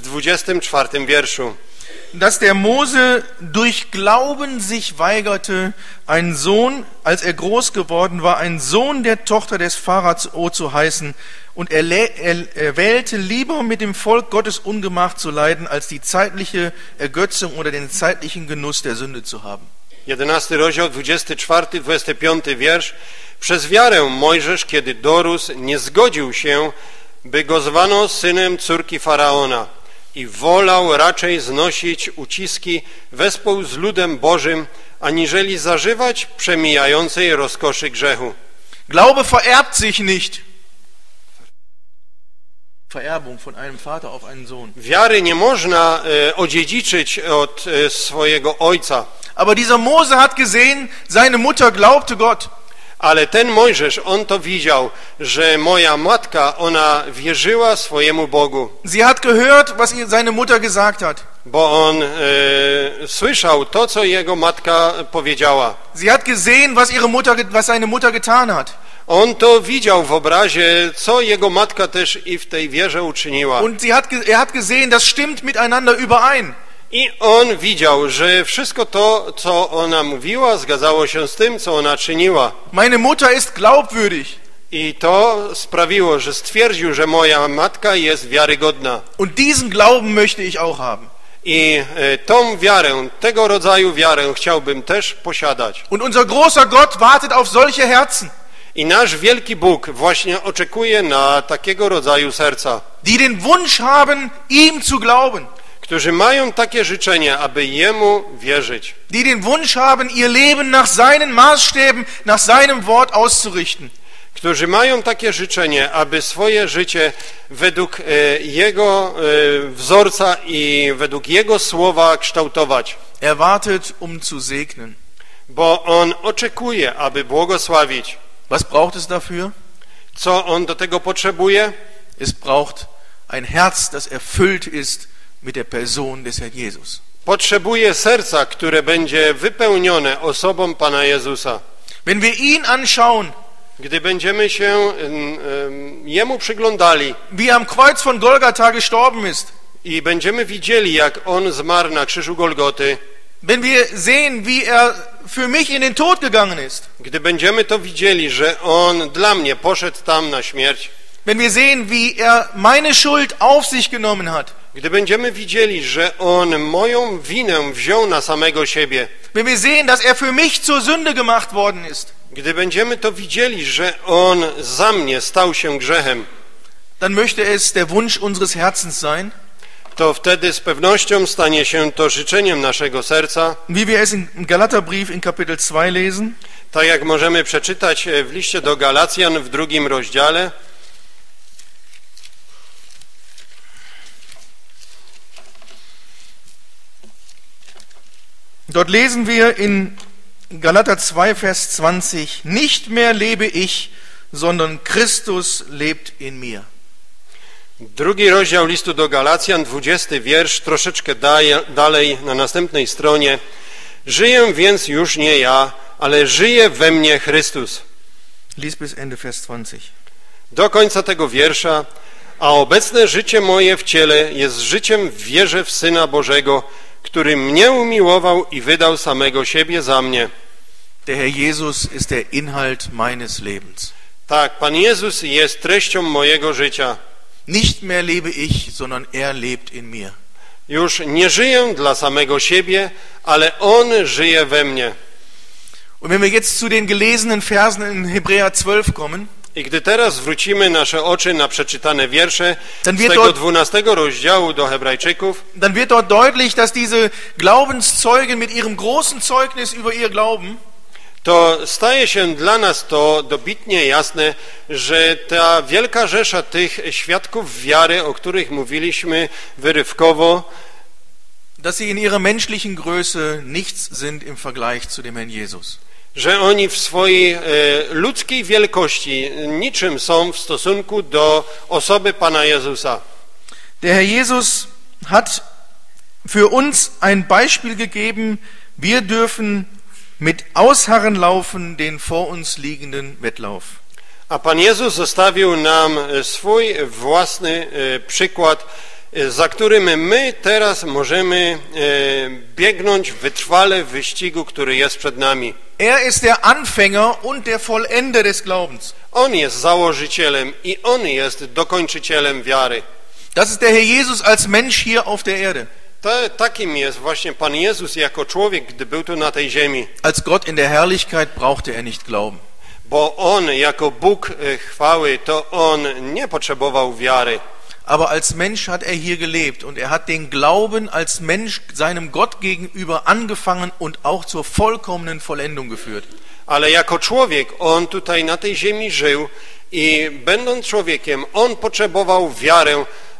S2: 24 wierszu.
S1: Dass der Mose durch Glauben sich weigerte, ein Sohn, als er groß geworden war, ein Sohn der Tochter des Pharao zu heißen, und er wählte lieber mit dem Volk Gottes Ungemach zu leiden, als die zeitliche Ergötzung oder den zeitlichen Genuss der Sünde zu haben.
S2: 11 rozdział, 24, 25 wiersz. Przez wiarę Mojżesz, kiedy dorósł, nie zgodził się, by go zwano synem córki Faraona i wolał raczej znosić uciski wespół z ludem Bożym, aniżeli zażywać przemijającej rozkoszy grzechu.
S1: Glaube vererbt sich nicht. Vererbung von einem Vater auf einen Sohn.
S2: Wiary nie można odziedziczyć od swojego ojca.
S1: Aber dieser Mose hat gesehen, seine Mutter glaubte Gott.
S2: Ale ten Mojżesz, on to widział, że moja matka, ona wierzyła swojemu Bogu.
S1: Sie hat gehört, was seine Mutter gesagt hat.
S2: Bo on słyszał to, co jego matka powiedziała.
S1: Sie hat gesehen, was seine Mutter getan hat.
S2: On to widział w obrazie, co jego matka też i w tej wierze uczyniła.
S1: Und er hat gesehen, das stimmt miteinander überein.
S2: I on widział, że wszystko to, co ona mówiła, zgadzało się z tym, co ona czyniła.
S1: Meine Mutter ist glaubwürdig.
S2: I to sprawiło, że stwierdził, że moja matka jest wiarygodna.
S1: Und diesen Glauben möchte ich auch haben.
S2: I tą wiarę, tego rodzaju wiarę chciałbym też posiadać.
S1: Und unser großer Gott wartet auf solche Herzen,
S2: I nasz wielki Bóg właśnie oczekuje na takiego rodzaju serca,
S1: die den Wunsch haben, ihm zu glauben,
S2: którzy mają takie życzenie, aby Jemu wierzyć,
S1: die den Wunsch haben, ihr Leben nach seinen Maßstäben, nach seinem Wort auszurichten.
S2: którzy mają takie życzenie, aby swoje życie według Jego wzorca i według Jego słowa kształtować.
S1: Er wartet, zu segnen.
S2: Bo On oczekuje, aby błogosławić.
S1: Was braucht es dafür?
S2: Co On do tego potrzebuje?
S1: Es braucht ein Herz, das erfüllt ist mit der Person des Herrn Jesus.
S2: Potrzebuje serca, które będzie wypełnione osobą Pana Jezusa.
S1: Wenn wir ihn anschauen,
S2: Gdy będziemy się Jemu przyglądali
S1: wie er am Kreuz von Golgatha gestorben ist,
S2: i będziemy widzieli, jak On zmarł na krzyżu Golgoty,
S1: wenn wir sehen, wie er für mich in den Tod gegangen ist,
S2: gdy będziemy to widzieli, że On dla mnie poszedł tam na śmierć,
S1: wenn wir sehen, wie er meine Schuld auf sich genommen hat,
S2: gdy będziemy widzieli, że On moją winę wziął na samego siebie,
S1: wenn wir sehen, dass er für mich zur Sünde gemacht worden ist,
S2: gdy będziemy to widzieli, że On za mnie stał się grzechem,
S1: dann möchte es der Wunsch unseres Herzens sein,
S2: to wtedy z pewnością stanie się to życzeniem naszego serca,
S1: wie wir es im Galaterbrief in Kapitel 2 lesen.
S2: tak jak możemy przeczytać w liście do Galacjan w 2 rozdziale.
S1: Dort lesen wir in Galater 2, Vers 20, nicht mehr lebe ich, sondern Christus lebt in mir.
S2: 2 rozdział listu do Galacjan, 20 wiersz, troszeczkę dalej na następnej stronie. Żyję więc już nie ja, ale żyje we mnie Chrystus.
S1: Lies bis Ende Vers 20.
S2: Do końca tego wiersza, a obecne życie moje w ciele jest życiem w wierze w Syna Bożego, który mnie umiłował i wydał samego siebie za mnie.
S1: Der Herr Jesus ist der Inhalt meines Lebens.
S2: Tak, Pan Jezus jest treścią mojego życia.
S1: Nicht mehr lebe ich, sondern er lebt in mir.
S2: Już nie żyję dla samego siebie, ale On żyje we mnie.
S1: Und wenn wir jetzt zu den gelesenen Versen in Hebräer 12 kommen,
S2: I gdy teraz zwrócimy nasze oczy na przeczytane wiersze
S1: Dann
S2: z
S1: wird
S2: tego
S1: dort-
S2: 12 rozdziału do Hebrajczyków,
S1: dann wird dort deutlich, dass diese Glaubenszeugen mit ihrem großen Zeugnis über ihr Glauben
S2: to staje się dla nas to dobitnie jasne, że ta wielka rzesza tych świadków wiary, o których mówiliśmy wyrywkowo,
S1: dass sie in ihrer menschlichen Größe nichts sind im Vergleich zu dem Herrn Jesus.
S2: że oni w swojej ludzkiej wielkości niczym są w stosunku do osoby Pana Jezusa.
S1: Der Herr Jesus hat für uns ein Beispiel gegeben. Wir dürfen mit Ausharren laufen den vor uns liegenden Wettlauf.
S2: A Pan Jezus zostawił nam swój własny przykład, za którym my teraz możemy biegnąć wytrwale w wyścigu, który jest przed nami.
S1: Er ist der Anfänger und der Vollender des Glaubens.
S2: On jest założycielem i On jest dokończycielem wiary.
S1: Das ist der Herr Jesus als Mensch hier auf der Erde.
S2: Takim jest właśnie Pan Jezus jako człowiek, gdy był tu na tej ziemi.
S1: Als Gott in der Herrlichkeit brauchte er nicht glauben.
S2: Bo On jako Bóg chwały, to On nie potrzebował wiary.
S1: Aber als Mensch hat er hier gelebt und er hat den Glauben als Mensch seinem Gott gegenüber angefangen und auch zur vollkommenen Vollendung geführt.
S2: Ale jako człowiek On tutaj na tej ziemi żył i będąc człowiekiem, On potrzebował wiarę,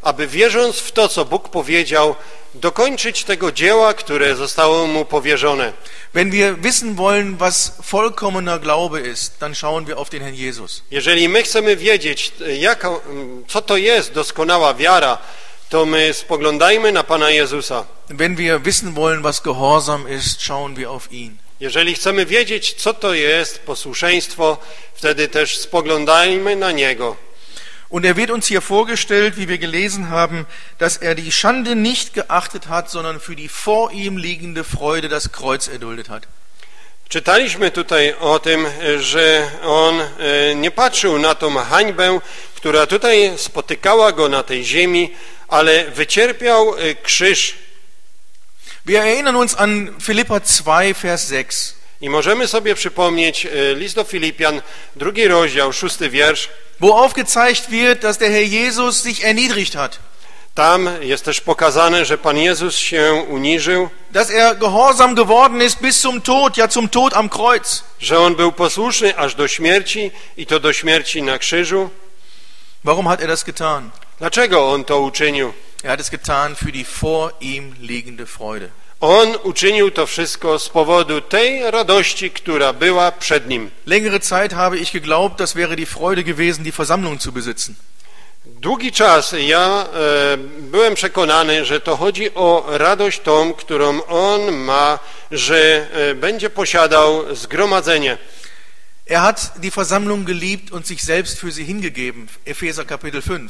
S2: aby wierząc w to, co Bóg powiedział, dokończyć tego dzieła, które zostało mu powierzone.
S1: Wenn wir wissen wollen, was vollkommener Glaube ist, dann schauen wir auf den Herrn Jesus.
S2: Jeżeli my chcemy wiedzieć, co to jest doskonała wiara, to my spoglądajmy na Pana Jezusa.
S1: Wenn wir wissen wollen, was Gehorsam ist, schauen wir auf ihn.
S2: Jeżeli chcemy wiedzieć, co to jest posłuszeństwo, wtedy też spoglądajmy na Niego.
S1: Und wird uns hier vorgestellt, wie wir gelesen haben, dass die Schande nicht geachtet hat, sondern für die vor ihm liegende Freude das Kreuz erduldet hat.
S2: Czytaliśmy tutaj o tym, że on nie patrzył na tą hańbę, która tutaj spotykała go na tej ziemi, ale wycierpiał krzyż.
S1: Wir erinnern uns an Philipper 2, Vers 6.
S2: I możemy sobie przypomnieć list do Filipian, 2 rozdział, 6 wiersz.
S1: Wo aufgezeigt wird, dass der Herr Jesus sich erniedrigt hat.
S2: Tam jest też pokazane, że Pan Jezus się uniżył.
S1: Dass gehorsam geworden ist bis zum Tod, ja zum Tod am Kreuz.
S2: Że on był posłuszny aż do śmierci i to do śmierci na krzyżu.
S1: Warum hat das getan?
S2: Dlaczego on to uczynił?
S1: Hat es getan für die vor ihm liegende Freude.
S2: On uczynił to wszystko z powodu tej radości, która była przed nim.
S1: Längere Zeit habe ich geglaubt, das wäre die Freude gewesen, die Versammlung zu besitzen.
S2: Długi czas ja byłem przekonany, że to chodzi o radość tą, którą on ma, że będzie posiadał zgromadzenie.
S1: Hat die Versammlung geliebt und sich selbst für sie hingegeben. Epheser Kapitel 5.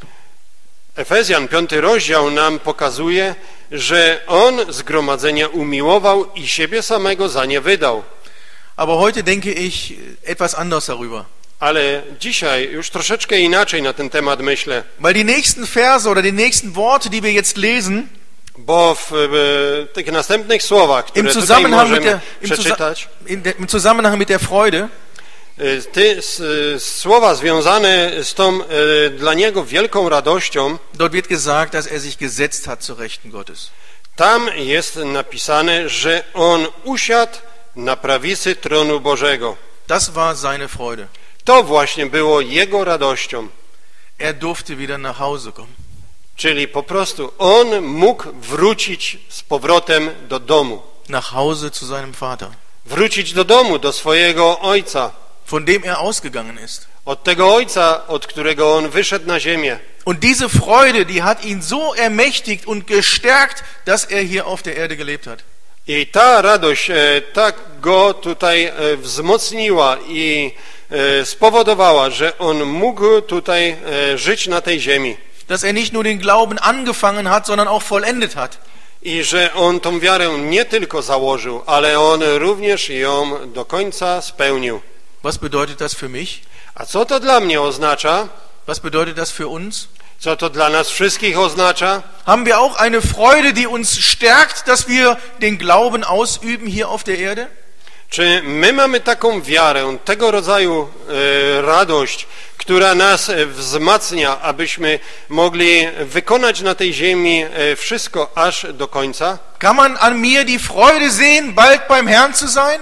S2: Efezjan 5 rozdział nam pokazuje, że on zgromadzenie umiłował i siebie samego za nie wydał.
S1: Aber heute denke ich etwas anders darüber.
S2: Ale dzisiaj już troszeczkę inaczej na ten temat myślę.
S1: Weil die nächsten Verse oder die nächsten Worte, die wir jetzt lesen,
S2: bo w tych następnych słowach, które tutaj możemy przeczytać,
S1: im Zusammenhang mit der Freude,
S2: słowa związane z tą dla niego wielką radością,
S1: dort wird gesagt, dass sich gesetzt hat zur Rechten Gottes.
S2: Tam jest napisane, że on usiadł na prawicy tronu Bożego.
S1: Das war seine Freude.
S2: To właśnie było jego radością.
S1: Durfte wieder nach Hause kommen.
S2: Czyli po prostu on mógł wrócić z powrotem do domu.
S1: Nach Hause zu seinem Vater.
S2: Wrócić do domu, do swojego ojca.
S1: Von dem ausgegangen ist.
S2: Od tego ojca, od którego on wyszedł na ziemię.
S1: Und diese Freude, die hat ihn so ermächtigt und gestärkt, dass hier auf der Erde gelebt hat.
S2: I ta radość tak go tutaj wzmocniła i spowodowała, że on mógł tutaj żyć na tej ziemi.
S1: Dass nicht nur den Glauben angefangen hat, sondern auch vollendet hat.
S2: I że on tą wiarę nie tylko założył, ale on również ją do końca spełnił.
S1: Was bedeutet das für mich?
S2: A co to dla mnie oznacza?
S1: Was bedeutet das für uns?
S2: Co to dla nas wszystkich oznacza?
S1: Haben wir auch eine Freude, die uns stärkt, dass wir den Glauben ausüben hier auf der Erde?
S2: Czy my mamy taką wiarę, tego rodzaju radość, która nas wzmacnia, abyśmy mogli wykonać na tej ziemi wszystko aż do końca?
S1: Kann man an mir die Freude sehen, bald beim Herrn zu sein?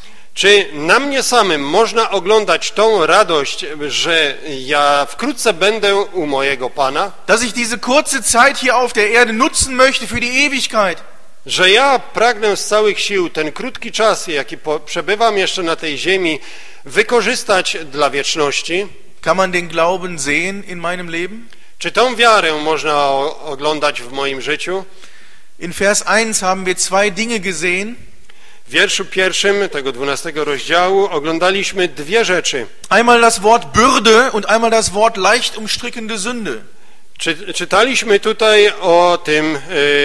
S2: Czy na mnie samym można oglądać tą radość, że ja wkrótce będę u mojego Pana?
S1: Dass ich diese kurze Zeit hier auf der Erde nutzen möchte für die Ewigkeit?
S2: Że ja pragnę z całych sił ten krótki czas, jaki przebywam jeszcze na tej ziemi, wykorzystać dla wieczności?
S1: Kann man den Glauben sehen in meinem Leben?
S2: Czy tą wiarę można oglądać w moim życiu?
S1: In Vers 1 haben wir zwei Dinge gesehen.
S2: W wierszu 1 tego 12 rozdziału oglądaliśmy dwie rzeczy.
S1: Einmal das Wort Bürde und einmal das Wort leicht umstrickende Sünde.
S2: Czytaliśmy tutaj o tym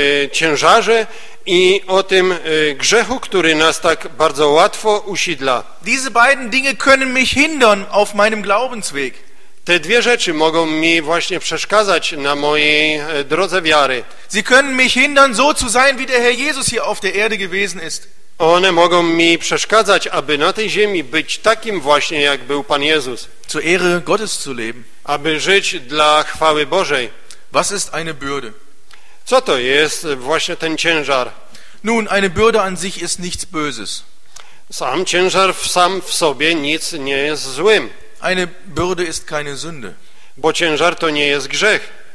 S2: ciężarze i o tym grzechu, który nas tak bardzo łatwo usidla.
S1: Diese beiden Dinge können mich hindern auf meinem Glaubensweg.
S2: Te dwie rzeczy mogą mi właśnie przeszkadzać na mojej drodze wiary.
S1: Sie können mich hindern, so zu sein, wie der Herr Jesus hier auf der Erde gewesen ist.
S2: One mogą mi przeszkadzać, aby na tej ziemi być takim właśnie, jak był Pan Jezus.
S1: Zur Ehre Gottes zu leben.
S2: Aby żyć dla chwały Bożej.
S1: Was ist eine Bürde?
S2: Co to jest właśnie ten ciężar?
S1: Nun, eine Bürde an sich ist nichts Böses.
S2: Sam ciężar sam w sobie nic nie jest złym.
S1: Eine Bürde ist keine Sünde.
S2: Bo ciężar to nie jest grzech.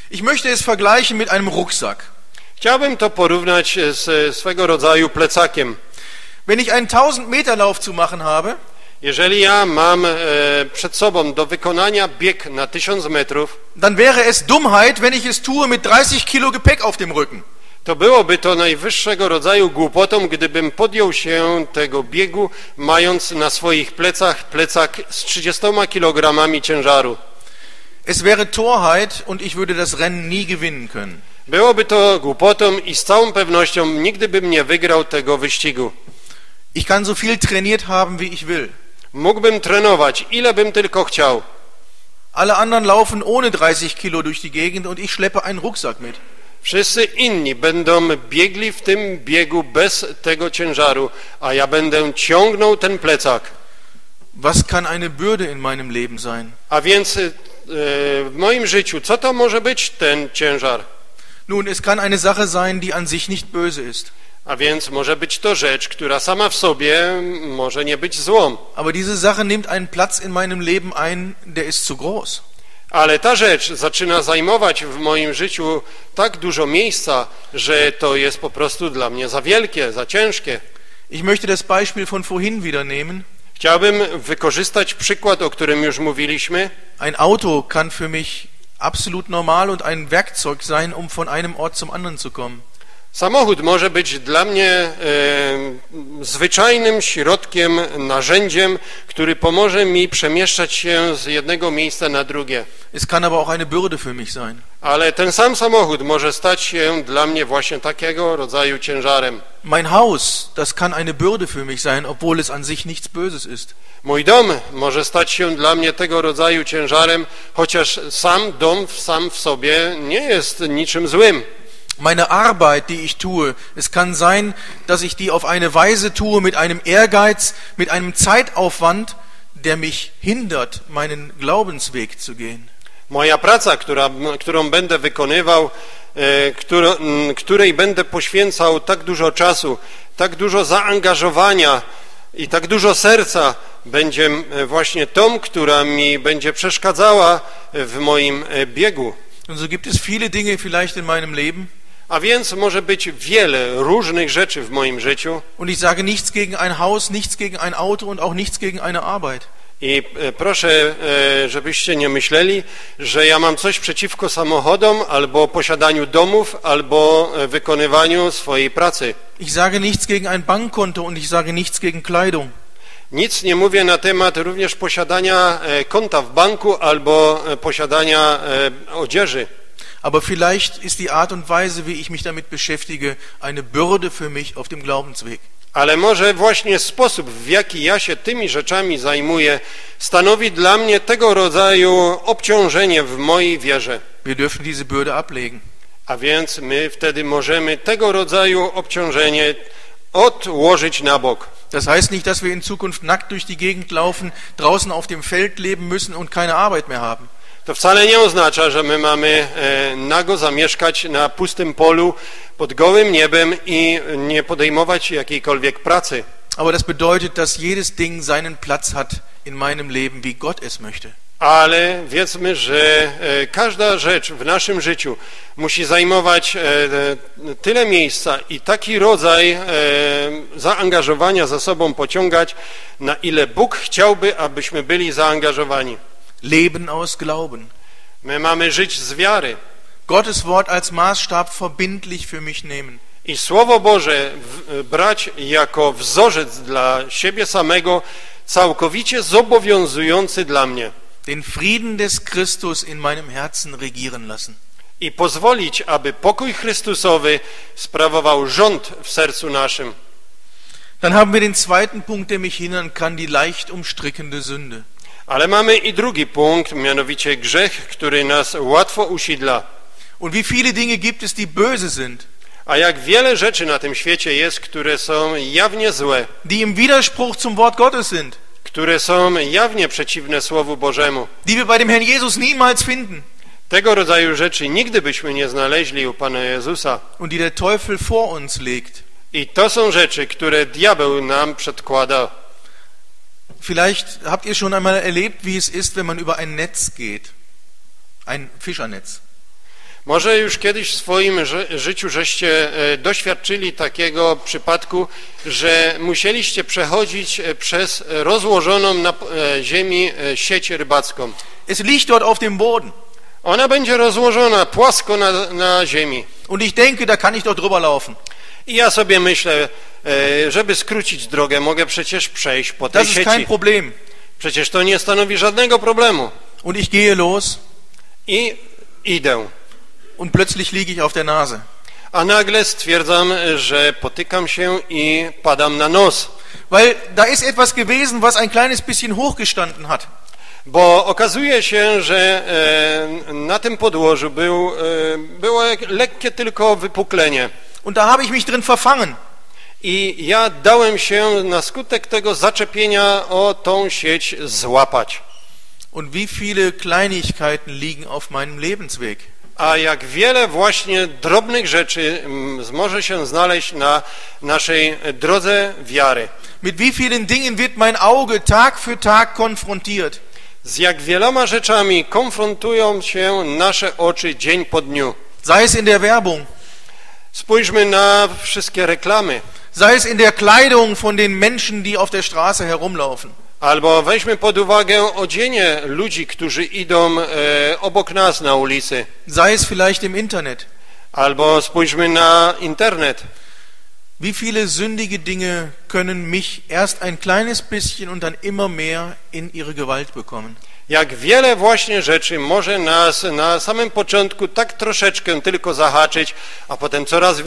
S1: Ich möchte es vergleichen mit einem Rucksack.
S2: Chciałbym to porównać z swego rodzaju plecakiem.
S1: Wenn ich einen 1000-Meter-Lauf zu machen habe,
S2: Jeżeli ja mam przed sobą do wykonania bieg na 1000 metrów,
S1: dann wäre es Dummheit, wenn ich es tue mit 30 Kilo Gepäck auf dem Rücken.
S2: to byłoby to najwyższego rodzaju głupotą, gdybym podjął się tego biegu, mając na swoich plecach plecak z 30 kilogramami ciężaru.
S1: Es wäre Torheit und ich würde das Rennen nie gewinnen können.
S2: Byłoby to głupotą i z całą pewnością nigdy bym nie wygrał tego wyścigu.
S1: Ich kann so viel trainiert haben, wie ich will.
S2: Mógłbym trenować, ile bym tylko chciał.
S1: Alle anderen laufen ohne 30 Kilo durch die Gegend und ich schleppe einen Rucksack mit.
S2: Wszyscy inni będą biegli w tym biegu bez tego ciężaru, a ja będę ciągnął ten plecak.
S1: Was kann eine Bürde in meinem Leben sein?
S2: A więc w moim życiu, co to może być ten ciężar?
S1: Nun, es kann eine Sache sein, die an sich nicht böse ist.
S2: A więc może być to rzecz, która sama w sobie może nie być złą.
S1: Aber diese Sache nimmt einen Platz in meinem Leben ein, der ist zu groß.
S2: Ale ta rzecz zaczyna zajmować w moim życiu tak dużo miejsca, że to jest po prostu dla mnie za wielkie, za ciężkie.
S1: Ich möchte das Beispiel von vorhin wieder nehmen.
S2: Chciałbym wykorzystać przykład, o którym już mówiliśmy.
S1: Ein Auto kann für mich absolut normal und ein Werkzeug sein, um von einem Ort zum anderen zu kommen.
S2: Samochód może być dla mnie zwyczajnym środkiem, narzędziem, który pomoże mi przemieszczać się z jednego miejsca na drugie.
S1: Es kann aber auch eine Bürde für mich sein.
S2: Ale ten sam samochód może stać się dla mnie właśnie takiego rodzaju ciężarem.
S1: Mein Haus, das kann eine Bürde für mich sein, obwohl es an sich nichts Böses ist.
S2: Mój dom może stać się dla mnie tego rodzaju ciężarem, chociaż sam dom sam w sobie nie jest niczym złym.
S1: Meine Arbeit, die ich tue, es kann sein, dass ich die auf eine Weise tue mit einem Ehrgeiz, mit einem Zeitaufwand, der mich hindert, meinen Glaubensweg zu gehen.
S2: Moja praca, którą będę wykonywał, której będę poświęcał tak dużo czasu, tak dużo zaangażowania i tak dużo serca, będzie właśnie tą, która mi będzie przeszkadzała w moim biegu.
S1: Und so gibt es viele Dinge vielleicht in meinem Leben.
S2: A więc może być wiele różnych rzeczy w moim życiu.
S1: Und ich sage nichts gegen ein Haus, nichts gegen ein Auto und auch nichts gegen eine Arbeit.
S2: I proszę, żebyście nie myśleli, że ja mam coś przeciwko samochodom, albo posiadaniu domów, albo wykonywaniu swojej pracy.
S1: Ich sage nichts gegen ein Bankkonto und ich sage nichts gegen Kleidung.
S2: Nic nie mówię na temat również posiadania konta w banku albo posiadania odzieży.
S1: Aber vielleicht ist die Art und Weise, wie ich mich damit beschäftige, eine Bürde für mich auf dem Glaubensweg.
S2: Ale może właśnie sposób, w jaki ja się tymi rzeczami zajmuję, stanowi dla mnie tego rodzaju obciążenie w mojej wierze.
S1: Wir dürfen diese Bürde ablegen.
S2: A więc my wtedy możemy tego rodzaju obciążenie odłożyć na bok.
S1: Das heißt nicht, dass wir in Zukunft nackt durch die Gegend laufen, draußen auf dem Feld leben müssen und keine Arbeit mehr haben.
S2: To wcale nie oznacza, że my mamy nago zamieszkać na pustym polu pod gołym niebem i nie podejmować jakiejkolwiek pracy.
S1: Aber das bedeutet, dass jedes Ding seinen Platz hat in meinem Leben, wie Gott es möchte.
S2: Ale wiedzmy, że każda rzecz w naszym życiu musi zajmować tyle miejsca i taki rodzaj zaangażowania za sobą pociągać, na ile Bóg chciałby, abyśmy byli zaangażowani.
S1: Leben aus Glauben.
S2: My mamy żyć z wiary.
S1: Gottes Wort als Maßstab verbindlich für mich nehmen.
S2: I Słowo Boże brać jako wzorzec dla siebie samego, całkowicie zobowiązujący dla mnie.
S1: Den Frieden des Christus in meinem Herzen regieren lassen.
S2: I pozwolić, aby pokój Chrystusowy sprawował rząd w sercu naszym.
S1: Dann haben wir den zweiten Punkt, der mich hindern kann, die leicht umstrickende Sünde.
S2: Ale mamy i drugi punkt, mianowicie grzech, który nas łatwo usidla.
S1: Und wie viele Dinge gibt es, die böse sind,
S2: A jak wiele rzeczy na tym świecie jest, które są jawnie złe,
S1: die im Widerspruch zum Wort Gottes sind,
S2: które są jawnie przeciwne Słowu Bożemu.
S1: die wir bei dem Herrn Jesus niemals finden
S2: Tego rodzaju rzeczy nigdy byśmy nie znaleźli u Pana Jezusa.
S1: und die der Teufel vor uns legt.
S2: I to są rzeczy, które diabeł nam przedkłada.
S1: Vielleicht habt ihr schon einmal erlebt, wie es ist, wenn man über ein Netz geht. Ein Fischernetz.
S2: Może już kiedyś w swoim życiu żeście doświadczyli takiego przypadku, że musieliście przechodzić przez rozłożoną na ziemi sieć rybacką.
S1: Es liegt dort auf dem Boden.
S2: Ona będzie rozłożona płasko na ziemi.
S1: Und ich denke, da kann ich doch drüber laufen.
S2: I ja sobie myślę, żeby skrócić drogę, mogę przecież przejść po tej
S1: Das ist kein
S2: sieci.
S1: Problem.
S2: Przecież to nie stanowi żadnego problemu.
S1: Und ich gehe los
S2: I idę.
S1: und plötzlich liege ich auf der Nase.
S2: A nagle stwierdzam, że potykam się i padam na nos.
S1: Weil da ist etwas gewesen, was ein kleines bisschen hochgestanden hat.
S2: Bo okazuje się, że na tym podłożu było lekkie tylko wypuklenie.
S1: Und da habe ich mich drin verfangen.
S2: I ja dałem się na skutek tego zaczepienia o tą sieć złapać.
S1: Und wie viele Kleinigkeiten liegen auf meinem Lebensweg.
S2: A jak wiele właśnie drobnych rzeczy może się znaleźć na naszej drodze wiary.
S1: Mit wie vielen Dingen wird mein Auge Tag für Tag konfrontiert.
S2: Z jak wieloma rzeczami konfrontują się nasze oczy dzień po dniu.
S1: Sei es in der Werbung,
S2: Spójrzmy na wszystkie reklamy.
S1: sei es in der Kleidung von den Menschen, die auf der Straße herumlaufen.
S2: Albo weźmy pod uwagę odzienie ludzi, którzy idą obok nas na ulicy.
S1: Sei es vielleicht im Internet.
S2: Albo spójrzmy na internet.
S1: Wie viele sündige Dinge können mich erst ein kleines bisschen und dann immer mehr in ihre Gewalt bekommen.
S2: Jak wiele właśnie rzeczy może nas na samym początku tak troszeczkę tylko zahaczyć, a potem coraz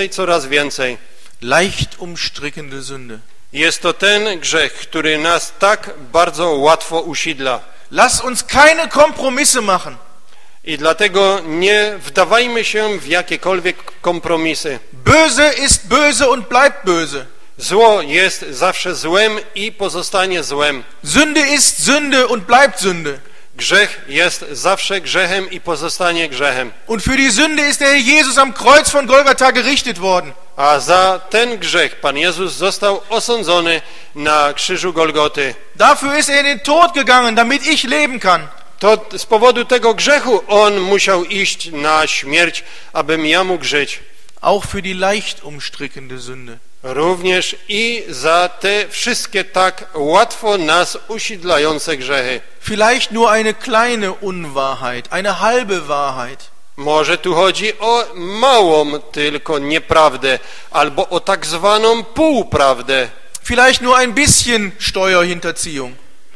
S2: więcej.
S1: Leicht umstrickende Sünde.
S2: Jest to ten grzech, który nas tak bardzo łatwo usidla.
S1: Lass uns keine Kompromisse machen.
S2: I dlatego nie wdawajmy się w jakiekolwiek kompromisy.
S1: Böse ist böse und bleibt böse.
S2: Zło jest zawsze złem i pozostanie złem.
S1: Sünde ist Sünde und bleibt Sünde.
S2: Grzech jest zawsze grzechem i pozostanie grzechem.
S1: Und für die Sünde ist der Herr Jesus am Kreuz von Golgatha gerichtet worden.
S2: A za ten grzech Pan Jezus został osądzony na krzyżu Golgoty.
S1: Dafür ist er in den Tod gegangen, damit ich leben kann.
S2: To z powodu tego grzechu On musiał iść na śmierć, abym ja mógł żyć.
S1: Auch für die leicht umstrickende Sünde.
S2: Również i za te wszystkie tak łatwo nas usidlające grzechy.
S1: Vielleicht nur eine kleine Unwahrheit, eine halbe Wahrheit.
S2: Może tu chodzi o małą tylko nieprawdę, albo o tak zwaną półprawdę.
S1: Vielleicht nur ein bisschen Steuerhinterziehung.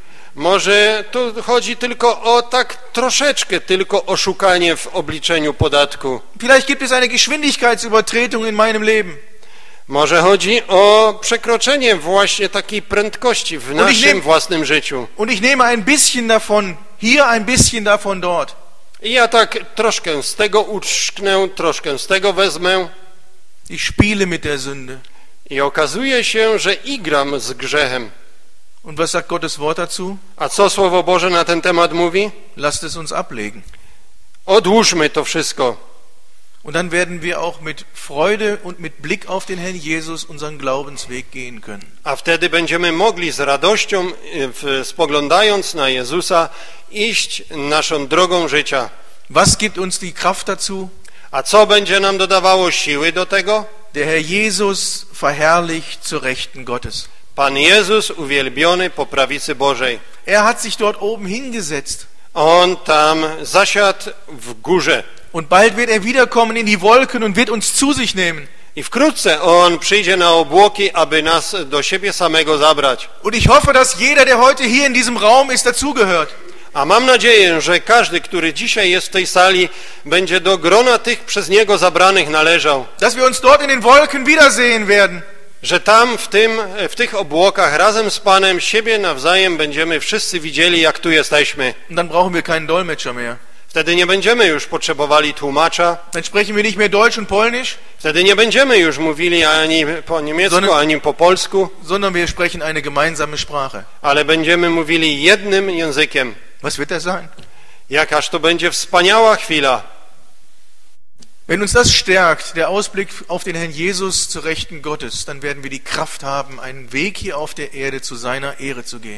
S2: Może tu chodzi tylko o tak troszeczkę tylko oszukanie w obliczeniu podatku.
S1: Vielleicht gibt es eine Geschwindigkeitsübertretung in meinem Leben.
S2: Może chodzi o przekroczenie właśnie takiej prędkości w naszym własnym życiu.
S1: Und ich nehme ein bisschen davon hier, ein bisschen davon dort.
S2: I ja tak troszkę z tego uczknę, troszkę z tego wezmę.
S1: Ich spiele mit der Sünde.
S2: I okazuje się, że igram z grzechem.
S1: Und was sagt Gottes Wort dazu?
S2: A co Słowo Boże na ten temat mówi?
S1: Lasst es uns ablegen.
S2: Odłóżmy to wszystko.
S1: Und dann werden wir auch mit Freude und mit Blick auf den Herrn Jesus unseren Glaubensweg gehen können.
S2: A wtedy będziemy mogli z radością, spoglądając na Jezusa, iść naszą drogą życia.
S1: Was gibt uns die Kraft dazu?
S2: A co będzie nam dodawało siły do tego?
S1: Der Herr Jesus verherrlicht zur Rechten Gottes.
S2: Pan Jezus uwielbiony po prawicy Bożej.
S1: Er hat sich dort oben hingesetzt.
S2: On tam zasiadł w górze.
S1: Und bald wird er wiederkommen in die Wolken und wird uns zu sich nehmen.
S2: I wkrótce On przyjdzie na obłoki, aby nas do siebie samego zabrać.
S1: Und ich hoffe, dass jeder, der heute hier in diesem Raum ist, dazugehört.
S2: A mam nadzieję, że każdy, który dzisiaj jest w tej sali, będzie do grona tych przez Niego zabranych należał.
S1: Dass wir uns dort in den Wolken wiedersehen werden.
S2: Że tam w tych obłokach razem z Panem siebie nawzajem będziemy wszyscy widzieli, jak tu jesteśmy.
S1: Und dann brauchen wir keinen Dolmetscher mehr.
S2: Wtedy nie będziemy już potrzebowali tłumacza.
S1: Dann sprechen wir nicht mehr Deutsch und Polnisch.
S2: Wtedy nie będziemy już mówili ani po niemiecku, ani po polsku.
S1: Sondern wir sprechen eine gemeinsame Sprache.
S2: Ale będziemy mówili jednym językiem.
S1: Was wird das sein?
S2: Jakaż to będzie wspaniała chwila.
S1: Wenn uns das stärkt, der Ausblick auf den Herrn Jesus zur Rechten Gottes, dann werden wir die Kraft haben, einen Weg hier auf der Erde zu seiner Ehre zu gehen.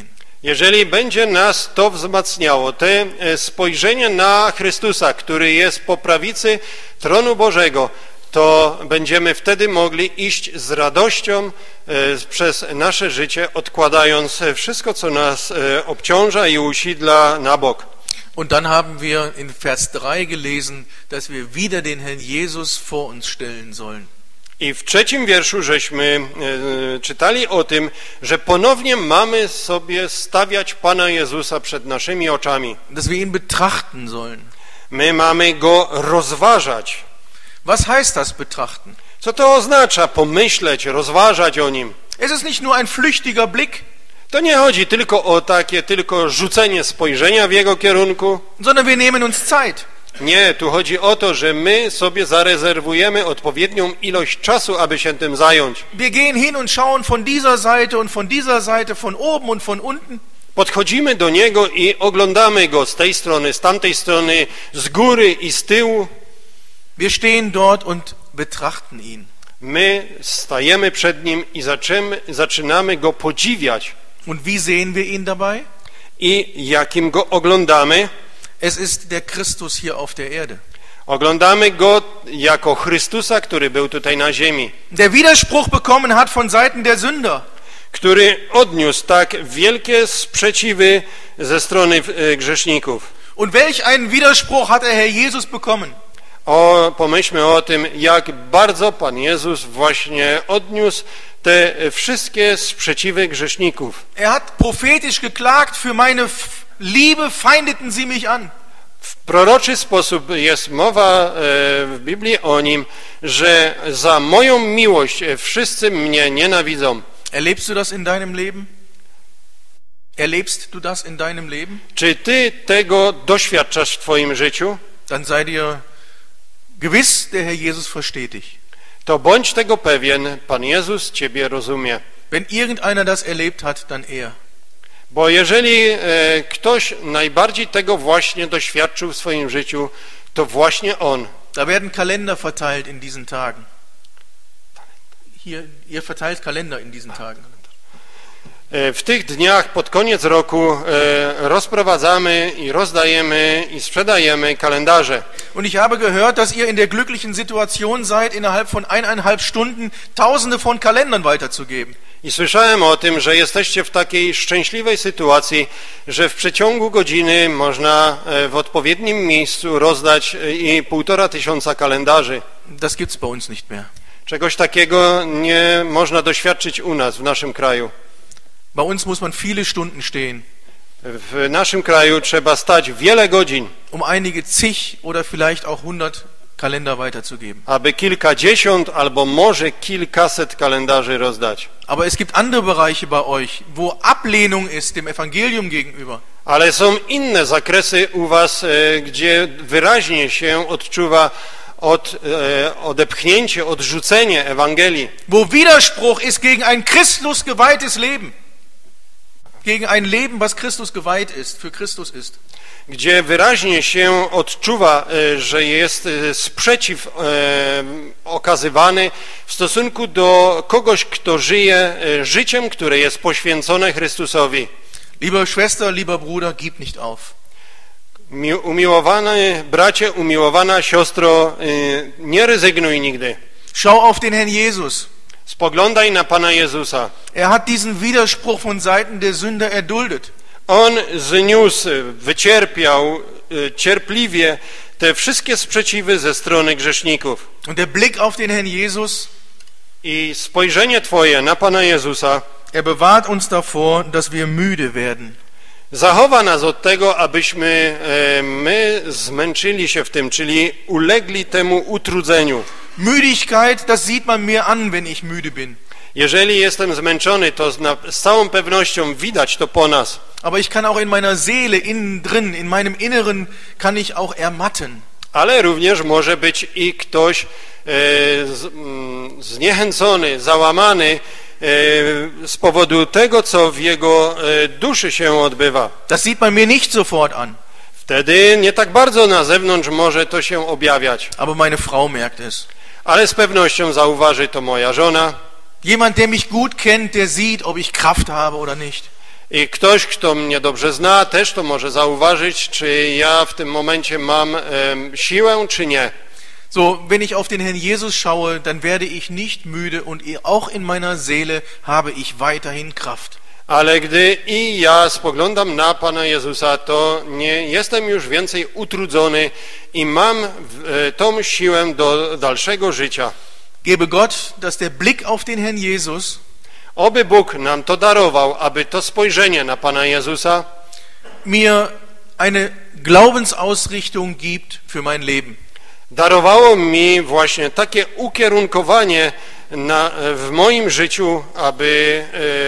S2: Jeżeli będzie nas to wzmacniało, te spojrzenie na Chrystusa, który jest po prawicy tronu Bożego, to będziemy wtedy mogli iść z radością przez nasze życie, odkładając wszystko, co nas obciąża i usidla na bok.
S1: Und dann haben wir in Vers 3 gelesen, dass wir wieder den Herrn Jesus vor uns stellen sollen.
S2: I w 3 wierszu żeśmy czytali o tym, że ponownie mamy sobie stawiać Pana Jezusa przed naszymi oczami.
S1: Dass wir ihn betrachten sollen.
S2: My mamy Go rozważać.
S1: Was heißt das betrachten?
S2: Co to oznacza? Pomyśleć, rozważać o Nim.
S1: Es ist nicht nur ein flüchtiger Blick,
S2: To nie chodzi tylko o takie rzucenie spojrzenia w Jego kierunku.
S1: sondern wir nehmen uns Zeit.
S2: Nie, tu chodzi o to, że my sobie zarezerwujemy odpowiednią ilość czasu, aby się tym zająć.
S1: Wir gehen hin und schauen von dieser Seite und von dieser Seite, von oben und von unten.
S2: Podchodzimy do Niego i oglądamy Go z tej strony, z tamtej strony, z góry i z tyłu.
S1: Wir stehen dort und betrachten ihn.
S2: My stajemy przed Nim i zaczynamy Go podziwiać.
S1: Und wie sehen wir ihn dabei?
S2: I jakim Go oglądamy?
S1: Es ist der Christus hier auf der Erde.
S2: Oglądamy Go jako Chrystusa, który był tutaj na ziemi,
S1: Der Widerspruch bekommen hat von Seiten der Sünder.
S2: który odniósł tak wielkie sprzeciwy ze strony grzeszników.
S1: Und welch einen Widerspruch hat der Herr Jesus bekommen?
S2: Pomyślmy o tym, jak bardzo Pan Jezus właśnie odniósł te wszystkie sprzeciwy grzeszników.
S1: Er hat prophetisch geklagt, für meine Liebe feindeten sie mich an.
S2: W proroczy sposób jest mowa w Biblii o Nim, że za moją miłość wszyscy mnie nienawidzą.
S1: Erlebst du das in deinem Leben? Erlebst du das in deinem Leben?
S2: Czy ty tego doświadczasz w twoim życiu?
S1: Dann sei dir gewiss, der Herr Jesus versteht dich.
S2: To bądź tego pewien, Pan Jezus ciebie rozumie.
S1: Wenn irgendeiner das erlebt hat, dann er.
S2: Bo jeżeli ktoś najbardziej tego właśnie doświadczył w swoim życiu, to właśnie On.
S1: Da werden Kalender verteilt in diesen Tagen. Hier, ihr verteilt Kalender in diesen Tagen.
S2: W tych dniach pod koniec roku rozprowadzamy i rozdajemy i sprzedajemy kalendarze.
S1: Und ich habe gehört, dass ihr in der glücklichen Situation seid, innerhalb von 1,5 Stunden Tausende von Kalendern weiterzugeben.
S2: I słyszałem o tym, że jesteście w takiej szczęśliwej sytuacji, że w przeciągu godziny można w odpowiednim miejscu rozdać i 1500 kalendarzy.
S1: Das gibt's bei uns nicht mehr.
S2: Czegoś takiego nie można doświadczyć u nas, w naszym kraju.
S1: Bei uns muss man viele Stunden stehen,
S2: W naszym kraju trzeba stać wiele godzin,
S1: einige zig oder vielleicht auch 100 Kalender weiterzugeben.
S2: aby kilkadziesiąt albo może kilkaset kalendarzy rozdać.
S1: Aber es gibt andere Bereiche bei euch, wo Ablehnung ist dem Evangelium gegenüber.
S2: Ale są inne zakresy u was, gdzie wyraźnie się odczuwa odepchnięcie, odrzucenie Ewangelii.
S1: Wo Widerspruch ist gegen ein Christus geweihtes Leben. Gegen ein Leben, was Christus geweiht ist, für Christus ist.
S2: Gdzie wyraźnie się odczuwa, że jest sprzeciw okazywany w stosunku do kogoś, kto żyje życiem, które jest poświęcone Chrystusowi.
S1: Liebe Schwester, lieber Bruder, gib nicht auf.
S2: Umiłowany bracie, umiłowana siostro, nie rezygnuj nigdy.
S1: Schau auf den Herrn Jesus.
S2: Spoglądaj na Pana Jezusa.
S1: Er hat diesen Widerspruch von Seiten der Sünder erduldet.
S2: On zniósł, wycierpiał cierpliwie te wszystkie sprzeciwy ze strony grzeszników.
S1: Und der Blick auf den Herrn Jesus,
S2: I spojrzenie Twoje na Pana Jezusa
S1: er bewahrt uns davor, dass wir müde werden.
S2: zachowa nas od tego, abyśmy my zmęczyli się w tym, czyli ulegli temu utrudzeniu.
S1: Müdigkeit, das sieht man mir an, wenn ich müde bin.
S2: Jeżeli jestem zmęczony, to z całą pewnością widać to po nas.
S1: Aber ich kann auch in meiner Seele, innen drin, in meinem Inneren, kann ich auch ermatten.
S2: Ale również może być i ktoś zniechęcony, załamany z powodu tego, co w jego duszy się odbywa.
S1: Das sieht man mir nicht sofort an.
S2: Wtedy nie tak bardzo na zewnątrz może to się objawiać.
S1: Aber meine Frau merkt es.
S2: Ale z pewnością zauważy to moja żona.
S1: Jemand, der mich gut kennt, der sieht, ob ich Kraft habe oder nicht.
S2: I ktoś, kto mnie dobrze zna, też to może zauważyć, czy ja w tym momencie mam siłę, czy nie.
S1: So, wenn ich auf den Herrn Jesus schaue, dann werde ich nicht müde und auch in meiner Seele habe ich weiterhin Kraft.
S2: Ale gdy i ja spoglądam na Pana Jezusa, to nie jestem już więcej utrudzony i mam tą siłę do dalszego życia.
S1: Gebe Gott, dass der Blick auf den Herrn Jesus
S2: Oby Bóg nam to darował, aby to spojrzenie na Pana Jezusa
S1: mir eine Glaubensausrichtung gibt für mein Leben.
S2: Darowało mi właśnie takie ukierunkowanie w moim życiu, aby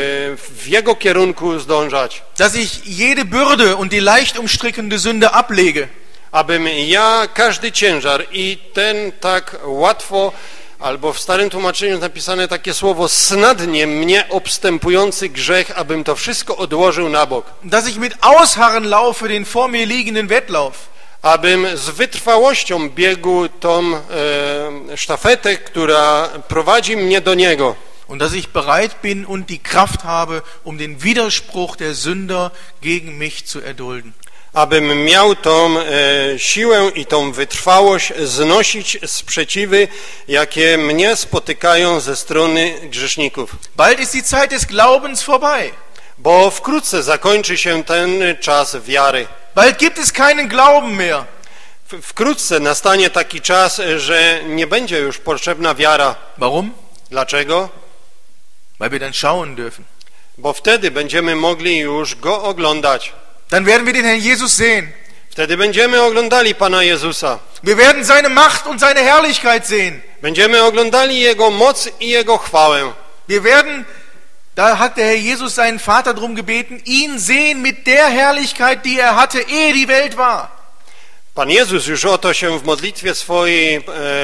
S2: w Jego kierunku zdążać.
S1: Dass ich jede Bürde und die leicht umstrickende Sünde ablege.
S2: Abym ja każdy ciężar i ten tak łatwo, albo w starym tłumaczeniu jest napisane takie słowo snadnie mnie obstępujący grzech, abym to wszystko odłożył na bok.
S1: Dass ich mit Ausharren laufe den vor mir liegenden Wettlauf.
S2: Abym z wytrwałością biegł tą sztafetę, która prowadzi mnie do Niego.
S1: Und dass ich bereit bin und die Kraft habe, um den Widerspruch der Sünder gegen mich zu erdulden.
S2: Abym miał tą siłę i tą wytrwałość znosić sprzeciwy, jakie mnie spotykają ze strony grzeszników.
S1: Bald ist die Zeit des Glaubens vorbei.
S2: Bo wkrótce zakończy się ten czas wiary.
S1: Bald gibt es keinen Glauben mehr.
S2: Wkrótce nastanie taki czas, że nie będzie już potrzebna wiara.
S1: Warum?
S2: Dlaczego?
S1: Weil wir dann schauen dürfen.
S2: Bo wtedy będziemy mogli już Go oglądać.
S1: Dann werden wir den Herrn Jesus sehen.
S2: Wtedy będziemy oglądali Pana Jezusa.
S1: Wir werden seine Macht und seine Herrlichkeit sehen.
S2: Będziemy oglądali Jego moc i Jego chwałę.
S1: Wir werden, da hat der Herr Jesus seinen Vater drum gebeten, ihn sehen mit der Herrlichkeit, die er hatte, ehe die Welt war.
S2: Pan Jezus już o to się w modlitwie swojej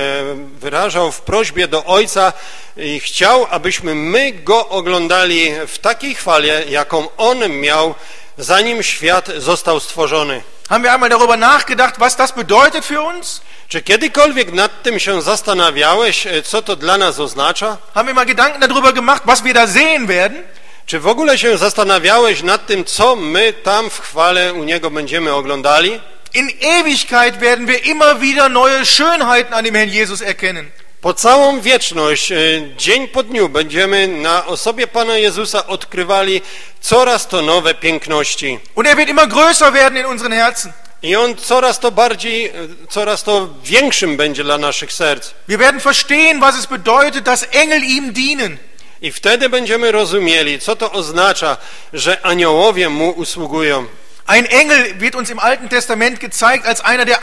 S2: wyrażał w prośbie do Ojca i chciał, abyśmy my Go oglądali w takiej chwale, jaką On miał, zanim świat został stworzony.
S1: Haben wir einmal darüber nachgedacht, was das bedeutet für uns?
S2: Czy kiedykolwiek nad tym się zastanawiałeś, co to dla nas oznacza?
S1: Haben wir mal Gedanken darüber gemacht, was wir da sehen werden?
S2: Czy w ogóle się zastanawiałeś nad tym, co my tam w chwale u Niego będziemy oglądali?
S1: In Ewigkeit werden wir immer wieder neue Schönheiten an dem Herrn Jesus erkennen.
S2: Po całą wieczność, dzień po dniu będziemy na osobie Pana Jezusa odkrywali coraz to nowe piękności.
S1: Und er wird immer größer werden in unseren Herzen.
S2: I On coraz to bardziej, coraz to większym będzie dla naszych serc.
S1: Wir werden verstehen, was es bedeutet, dass Engel ihm dienen.
S2: I wtedy będziemy rozumieli, co to oznacza, że aniołowie Mu usługują.
S1: Ein Engel wird uns im Alten Testament gezeigt als einer, der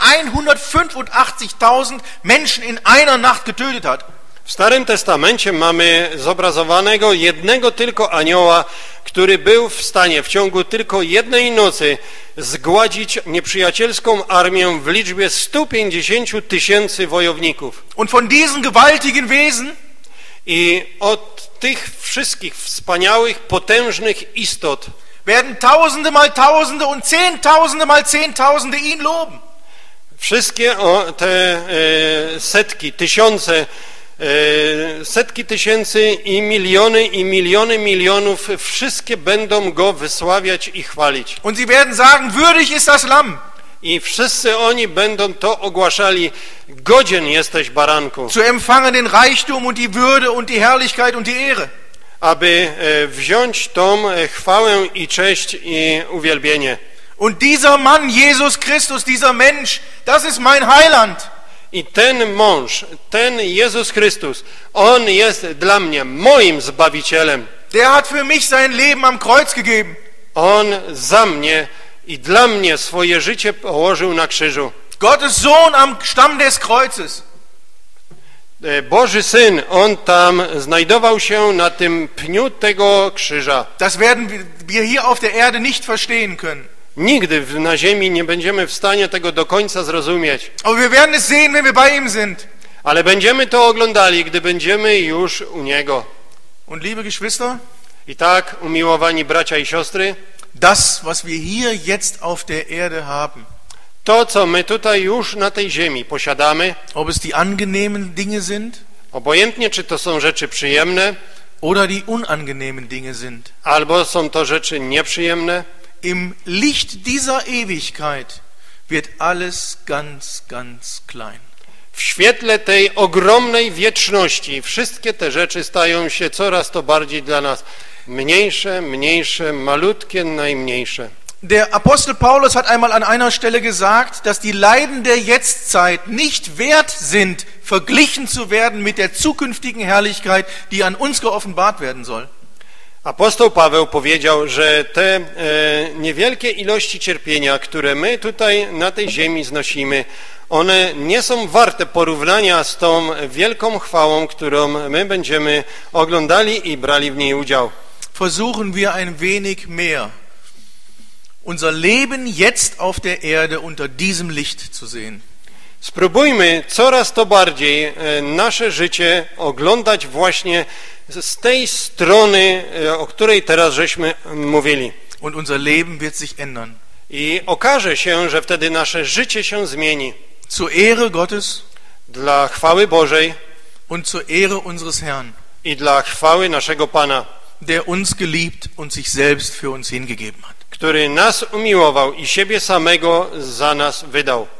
S1: 185.000 Menschen in einer Nacht getötet hat.
S2: W Starym Testamencie mamy zobrazowanego jednego tylko anioła, który był w stanie w ciągu tylko jednej nocy zgładzić nieprzyjacielską armię w liczbie 150 000 wojowników.
S1: Und von diesen gewaltigen Wesen
S2: I od tych wszystkich wspaniałych, potężnych istot
S1: werden Tausende mal Tausende und Zehntausende mal Zehntausende ihn loben.
S2: wszystkie te setki, tysiące, setki tysięcy i miliony milionów, wszystkie będą Go wysławiać i chwalić.
S1: Und sie werden sagen, würdig ist das Lamm.
S2: I wszyscy oni będą to ogłaszali, godzien jesteś, baranku,
S1: Zu empfangen den Reichtum und die Würde und die Herrlichkeit und die Ehre.
S2: aby wziąć tą chwałę i cześć i uwielbienie.
S1: Und dieser Mann, Jesus Christus, dieser Mensch, das ist mein Heiland.
S2: I ten mąż, ten Jezus Chrystus, On jest dla mnie moim Zbawicielem.
S1: Der hat für mich sein Leben am Kreuz gegeben.
S2: On za mnie i dla mnie swoje życie położył na krzyżu.
S1: Gottes Sohn am Stamm des Kreuzes.
S2: Boży Syn, On tam znajdował się na tym pniu tego krzyża.
S1: Das werden wir hier auf der Erde nicht verstehen können.
S2: Nigdy na ziemi nie będziemy w stanie tego do końca zrozumieć.
S1: Aber wir werden es sehen, wenn wir bei ihm sind.
S2: Ale będziemy to oglądali, gdy będziemy już u Niego.
S1: Und liebe Geschwister,
S2: I tak, umiłowani bracia i siostry,
S1: das, was wir hier jetzt auf der Erde haben,
S2: to, co my tutaj już na tej ziemi posiadamy,
S1: ob es die angenehmen Dinge sind
S2: obojętnie czy to są rzeczy przyjemne,
S1: oder die unangenehmen Dinge sind.
S2: albo są to rzeczy nieprzyjemne.
S1: Im Licht dieser Ewigkeit wird alles ganz, ganz klein.
S2: W świetle tej ogromnej wieczności wszystkie te rzeczy stają się coraz to bardziej dla nas mniejsze, mniejsze, malutkie, najmniejsze.
S1: Der Apostel Paulus hat einmal an einer Stelle gesagt, dass die Leiden der Jetztzeit nicht wert sind, verglichen zu werden mit der zukünftigen Herrlichkeit, die an uns geoffenbart werden soll.
S2: Apostoł Paweł powiedział, że te niewielkie ilości cierpienia, które my tutaj na tej ziemi znosimy, one nie są warte porównania z tą wielką chwałą, którą my będziemy oglądali i brali w niej udział.
S1: Versuchen wir ein wenig mehr, unser Leben jetzt auf der Erde unter diesem Licht zu sehen.
S2: Spróbujmy coraz to bardziej nasze życie oglądać właśnie z tej strony, o której teraz żeśmy mówili.
S1: Und unser Leben wird sich ändern.
S2: I okaże się, że wtedy nasze życie się zmieni.
S1: Zur Ehre Gottes
S2: Dla chwały Bożej
S1: und zur Ehre unseres Herrn,
S2: i dla chwały naszego Pana,
S1: der uns geliebt und sich selbst für uns hingegeben hat.
S2: który nas umiłował i siebie samego za nas wydał.